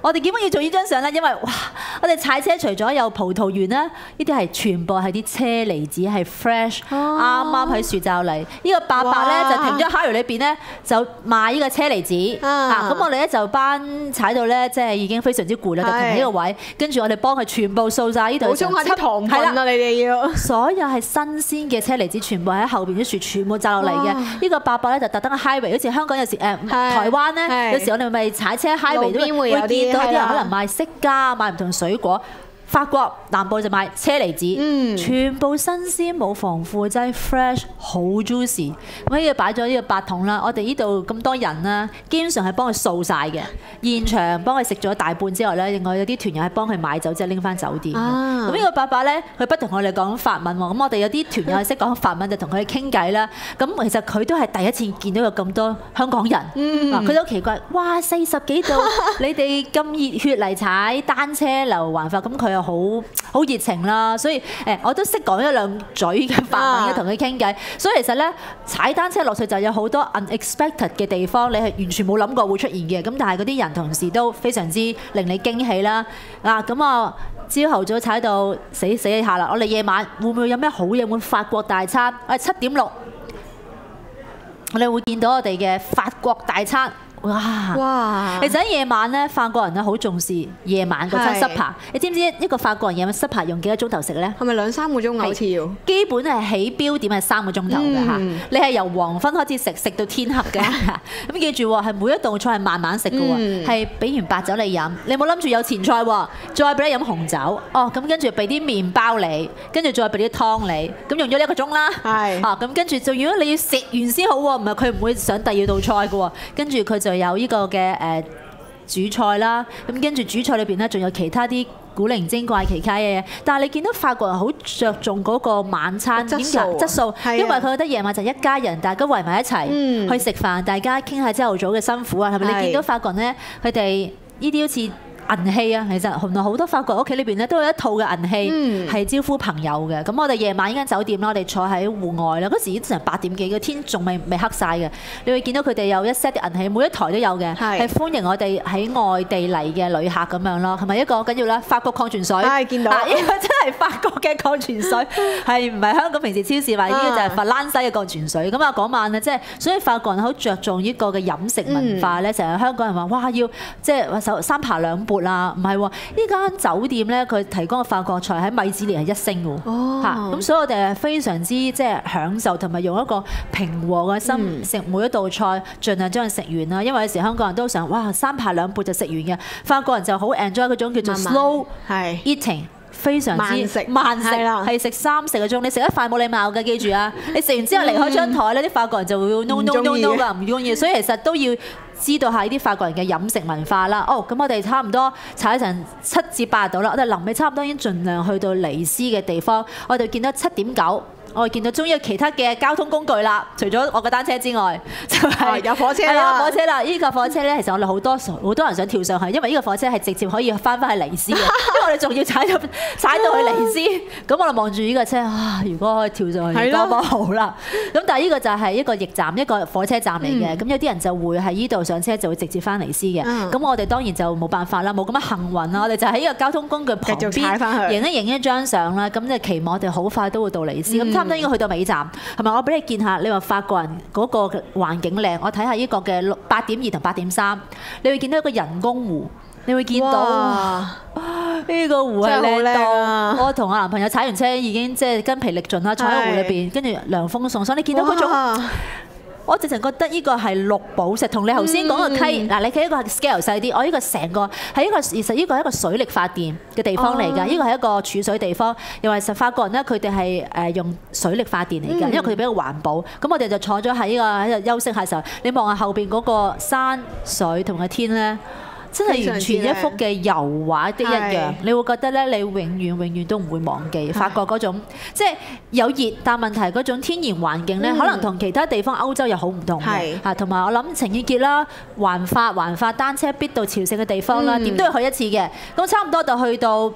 我哋點解要做呢張相咧？因為哇，我哋踩車除咗有葡萄園啦，呢啲係全部係啲車厘子，係 fresh，啱啱喺樹罩嚟。呢個伯伯咧就停咗喺 Harry 裏邊咧，就賣呢個車厘子啊！咁我哋咧就班踩到咧，即係已經非常之攰啦，就停喺呢個位，跟住我哋幫佢全部掃晒呢度，補充下啲糖分啊！你哋要所有係新鮮嘅車厘子，全部喺後邊啲樹全部摘落嚟嘅。呢個伯伯咧就特登喺 highway，好似香港有時誒台灣咧，有時我哋咪踩車 highway 都會見到啲人可能賣釋迦、賣唔同水果。法國南部就賣車厘子，嗯、全部新鮮冇防腐劑 ，fresh 好 juicy。咁呢度擺咗呢個八桶啦，我哋呢度咁多人啦，基本上係幫佢掃晒嘅。現場幫佢食咗大半之後咧，另外有啲團友係幫佢買走，即係拎翻酒店。咁呢、啊、個伯伯咧，佢不同我哋講法文喎。咁我哋有啲團友係識講法文，就同佢哋傾偈啦。咁其實佢都係第一次見到有咁多香港人，佢、嗯、都奇怪，哇四十幾度，你哋咁熱血嚟踩單車流環法，咁佢又好好熱情啦，所以誒我都識講一兩嘴嘅法文嘅同佢傾偈，所以其實咧踩單車落去就有好多 unexpected 嘅地方，你係完全冇諗過會出現嘅，咁但係嗰啲人同事都非常之令你驚喜啦。嗱咁啊，朝頭早踩到死死一下啦，我哋夜晚會唔會有咩好嘢？會法國大餐，我哋七點六，我哋會見到我哋嘅法國大餐。哇！哇！其實喺夜晚咧，法國人咧好重視夜晚嗰餐 supper。你知唔知一個法國人夜晚 supper 用幾多鐘頭食咧？係咪兩三個鐘好似要？基本係起標點係三個鐘頭嘅嚇。你係由黃昏開始食，食到天黑嘅。咁記住喎，係每一道菜係慢慢食嘅喎，係俾完白酒你飲。你冇諗住有前菜喎，再俾你飲紅酒。哦，咁跟住俾啲麵包你，跟住再俾啲湯你。咁用咗一個鐘啦。係。啊，咁跟住就如果你要食完先好喎，唔係佢唔會上第二道菜嘅喎。跟住佢就有呢個嘅誒主菜啦，咁跟住主菜裏邊咧仲有其他啲古靈精怪其他嘢，但係你見到法國人好着重嗰個晚餐點解質素，因為佢覺得夜晚就一家人大家圍埋一齊去食飯，大家傾下朝頭早嘅辛苦啊，係咪？你見到法國人咧，佢哋呢啲好似銀器啊，其實原來好多法國屋企裏邊咧都有一套嘅銀器係招呼朋友嘅。咁我哋夜晚呢間酒店啦，我哋坐喺戶外啦，嗰時已經成八點幾，個天仲未未黑晒嘅。你會見到佢哋有一 set 嘅銀器，每一台都有嘅，係歡迎我哋喺外地嚟嘅旅客咁樣咯。係咪一個緊要啦？法國礦泉水，係見到呢個真係法國嘅礦泉水，係唔係香港平時超市買呢個就係法蘭西嘅礦泉水。咁啊嗰晚啊，即係所以法國人好着重呢個嘅飲食文化咧。成日香港人話哇要即係話三扒兩撥啦，唔係喎，呢間酒店咧佢提供嘅法國菜喺米芝蓮係一星嘅喎，嚇咁所以我哋係非常之即係享受同埋用一個平和嘅心食每一道菜，盡量將佢食完啦。因為有時香港人都想哇三扒兩撥就食完嘅，法國人就好 enjoy 嗰種叫做 slow eating。非常之慢食，慢食係食三四個鐘。你食一塊冇禮貌嘅，記住啊！你食完之後離開張台咧，啲法國人就會 no no no no 㗎，唔中意。所以其實都要知道下呢啲法國人嘅飲食文化啦。哦，咁我哋差唔多踩成七至八度啦，我哋臨尾差唔多已經盡量去到尼斯嘅地方。我哋見到七點九。我哋見到終於有其他嘅交通工具啦，除咗我嘅單車之外，就係、是、有火車啦。火車啦，呢、這個火車咧，其實我哋好多好多人想跳上去，因為呢個火車係直接可以翻返去尼斯嘅，因為我哋仲要踩到踩到去尼斯。咁我哋望住呢個車啊，如果可以跳上去，多麼好啦！咁但係呢個就係一個驛站，一個火車站嚟嘅。咁、嗯、有啲人就會喺呢度上車，就會直接翻尼斯嘅。咁、嗯、我哋當然就冇辦法啦，冇咁樣幸運啦。我哋就喺呢個交通工具旁邊影一影一張相啦。咁就期望我哋好快都會到尼斯。咁、嗯差唔多應該去到尾站，係咪？我俾你見下，你話法國人嗰個環境靚，我睇下呢個嘅六八點二同八點三，你會見到一個人工湖，你會見到呢、呢個湖係靚到，我同我男朋友踩完車已經即係筋疲力盡啦，坐喺湖裏邊，跟住涼風送爽，你見到嗰種。我直情覺得呢個係綠寶石，同你頭先講個溪嗱，你睇一個 scale 細啲，我呢個成個係一個其實呢個係一個水力發電嘅地方嚟㗎，呢個係一個儲水地方，又係實法國人咧，佢哋係誒用水力發電嚟㗎，因為佢哋比較環保。咁我哋就坐咗喺呢個喺度休息下嘅時候，你望下後邊嗰個山水同個天咧。真係完全一幅嘅油畫的一樣，你會覺得咧，你永遠永遠都唔會忘記法國嗰種，即係有熱，但問題嗰種天然環境咧，可能同其他地方歐洲又好唔同嘅嚇。同埋我諗情意結啦，環法環法單車必到朝聖嘅地方啦，點都要去一次嘅。咁差唔多就去到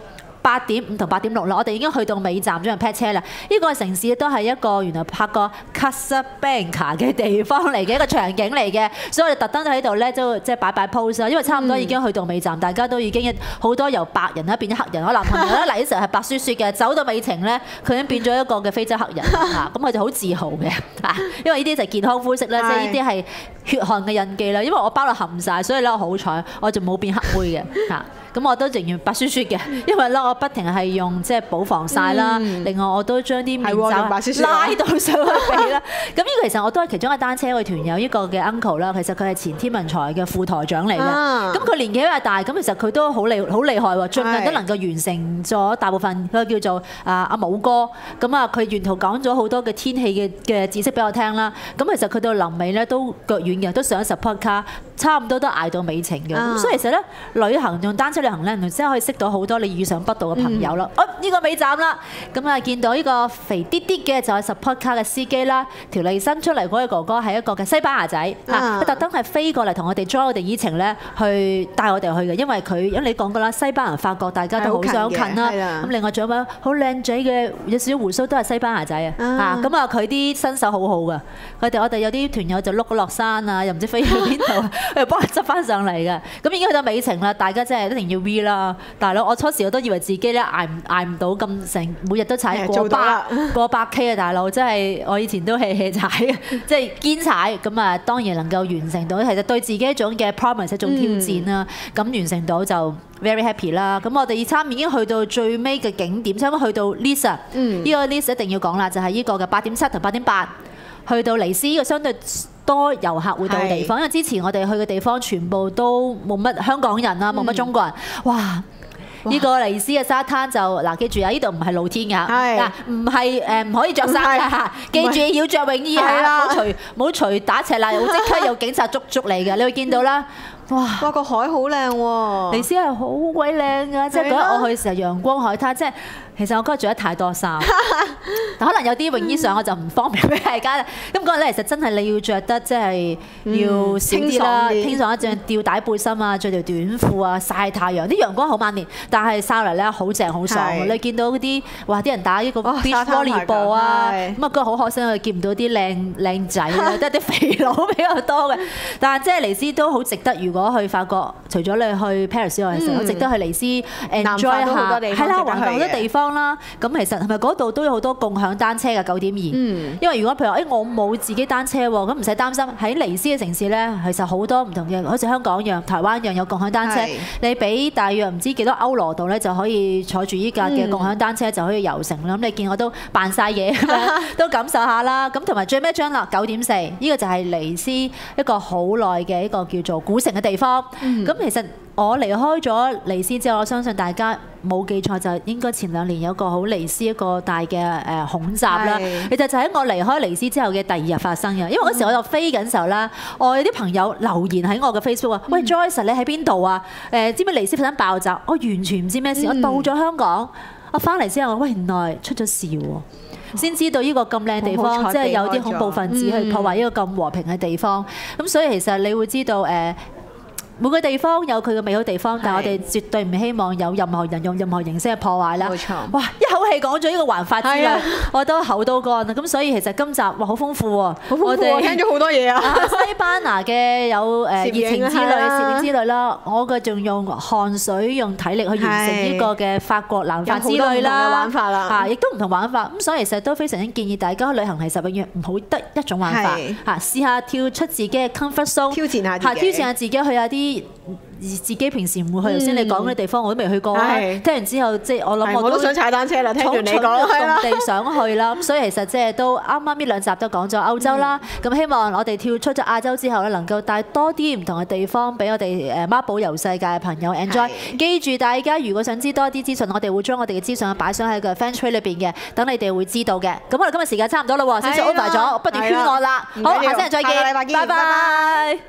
八點五同八點六啦，我哋已經去到尾站將人 pat 車啦。呢個城市都係一個原來拍過 Casablanca 嘅地方嚟嘅一個場景嚟嘅，所以我哋特登喺度咧都即係擺擺 pose 啦，因為差唔多已經去到尾站，大家都已經好多由白人咧變咗黑人。我男朋友咧嚟嘅時候係白雪雪嘅，走到尾程咧佢已經變咗一個嘅非洲黑人嚇，咁佢就好自豪嘅嚇，因為呢啲就係健康膚色啦，即係呢啲係血汗嘅印記啦。因為我包到冚晒，所以咧我好彩我就冇變黑妹嘅嚇。咁我都仍然白雪雪嘅，因為咧我不停係用即係補防曬啦。嗯、另外我都將啲面罩拉到上去鼻啦。咁呢個其實我都係其中一個單車嘅團友，呢個嘅 uncle 啦，其實佢係前天文台嘅副台長嚟嘅。咁佢、啊、年紀比較大，咁其實佢都好厲好厲害喎，盡量都能夠完成咗大部分。佢叫做啊阿武哥，咁啊佢沿途講咗好多嘅天氣嘅嘅知識俾我聽啦。咁其實佢到臨尾咧都腳軟嘅，都上咗十匹卡，差唔多都捱到尾程嘅。咁、啊、所以其實咧旅行用單車旅行咧，然之後可以識到好多你意想不到嘅朋友啦。哦、嗯，呢、這個尾站啦，咁啊見到呢個肥啲啲嘅就係十匹卡嘅司機啦，條脷伸出嚟嗰個哥哥係一個嘅西班牙仔嚇，佢、啊、特登係飛過嚟同我哋 join 我哋依程咧，去帶我哋去嘅，因為佢因為你講過啦，西班牙法國大家都好相近啦。咁另外仲有位好靚仔嘅有少少鬍鬚都係西班牙仔啊嚇，咁啊佢啲身手好好噶，佢哋我哋有啲團友就碌咗落山啊，又唔知飛去邊度，佢又幫佢執翻上嚟嘅。咁已經去到尾程啦，大家真係一定要 V 啦，大佬！我初時我都以為自己咧捱唔捱唔到咁成，每日都踩過百過百 K 啊，大佬！真係我以前都 hea hea 踩，即係堅踩咁啊，當然能夠完成到，其實對自己一種嘅 promise 一種挑戰啦。咁、嗯、完成到就 very happy 啦。咁我哋二三已經去到最尾嘅景點，差唔多去到 Lisa，呢、嗯、個 Lisa 一定要講啦，就係、是、呢個嘅八點七同八點八，去到尼斯呢個相對多遊客會到嘅地方，因為之前我哋去嘅地方全部都冇乜香港人啊，冇乜中國人，哇！呢個尼斯嘅沙灘就嗱，記住啊！呢度唔係露天㗎，嗱唔係誒唔可以着衫㗎嚇，記住要着泳衣嚇，冇除冇除打赤啦，又即刻有警察捉捉你嘅，你會見到啦。哇！哇個海好靚喎，尼斯係好鬼靚㗎，即係嗰日我去嘅時候陽光海灘，即係其實我嗰日着得太多衫，但可能有啲泳衣上我就唔方便俾大家啦。咁嗰日咧其實真係你要着得即係要少啲啦，輕爽一隻吊帶背心啊，着條短褲啊，曬太陽，啲陽光好猛烈，但係曬嚟咧好正好爽。你見到嗰啲哇啲人打呢個 beach volleyball 啊，咁啊嗰日好可惜我見唔到啲靚靚仔啊，得啲肥佬比較多嘅。但係即係尼斯都好值得，如果如果去法國，除咗你去 Paris 外嘅時候，值得去尼斯 enjoy 下，係啦，環遊好多地方啦。咁其實係咪嗰度都有好多共享單車嘅九點二？因為如果譬如話，誒我冇自己單車喎，咁唔使擔心。喺尼斯嘅城市咧，其實好多唔同嘅，好似香港一樣、台灣一樣有共享單車。你俾大約唔知幾多歐羅度咧，就可以坐住依架嘅共享單車就可以遊城啦。咁你見我都扮晒嘢，都感受下啦。咁同埋最尾一張啦，九點四，呢個就係尼斯一個好耐嘅一個叫做古城嘅地方。咁、嗯、其實我離開咗尼斯之後，我相信大家冇記錯，就應該前兩年有個好尼斯一個大嘅誒恐襲啦。其實就喺我離開尼斯之後嘅第二日發生嘅，因為嗰時我就飛緊時候啦，我有啲朋友留言喺我嘅 Facebook 啊，喂 Joyce 你喺邊度啊？誒知唔知尼斯發生爆炸？我完全唔知咩事，我到咗香港，我翻嚟之後，喂原來出咗事喎。先知道呢個咁靚地方，即係有啲恐怖分子去破壞呢個咁和平嘅地方。咁、嗯、所以其實你會知道誒。每個地方有佢嘅美好地方，但係我哋絕對唔希望有任何人用任何形式去破壞啦。冇錯。哇！一口氣講咗呢個環法之旅，我都口都乾啦。咁所以其實今集哇好豐富喎，好豐富，我哋聽咗好多嘢啊。西班牙嘅有誒熱情之旅、攝影之旅啦，我嘅仲用汗水、用體力去完成呢個嘅法國南法之旅啦。有好多唔同嘅玩法啦。嚇，亦都唔同玩法。咁所以其實都非常之建議大家旅行其實永遠唔好得一種玩法。嚇，試下跳出自己嘅 comfort zone，挑戰下自己，挑戰下自己去下啲自己平時唔會去，頭先你講嗰啲地方我都未去過啊！聽完之後，即係我諗我都想踩單車啦。聽住你講，係啦，地想去啦。咁所以其實即係都啱啱呢兩集都講咗歐洲啦。咁希望我哋跳出咗亞洲之後咧，能夠帶多啲唔同嘅地方俾我哋誒孖寶遊世界嘅朋友 enjoy。記住大家如果想知多啲資訊，我哋會將我哋嘅資訊擺上喺個 fan tree 裏邊嘅，等你哋會知道嘅。咁我哋今日時間差唔多啦喎，少少 over 咗，不斷圈我啦。好，下星期再見，拜拜。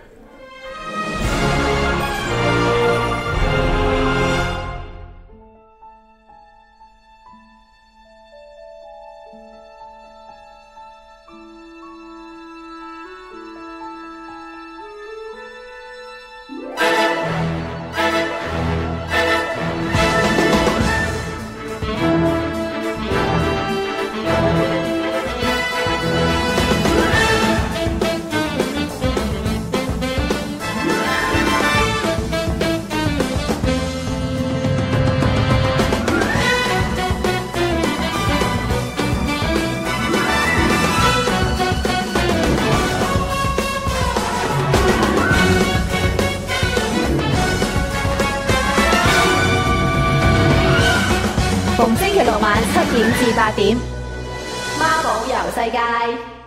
點至八點，孖寶遊世界。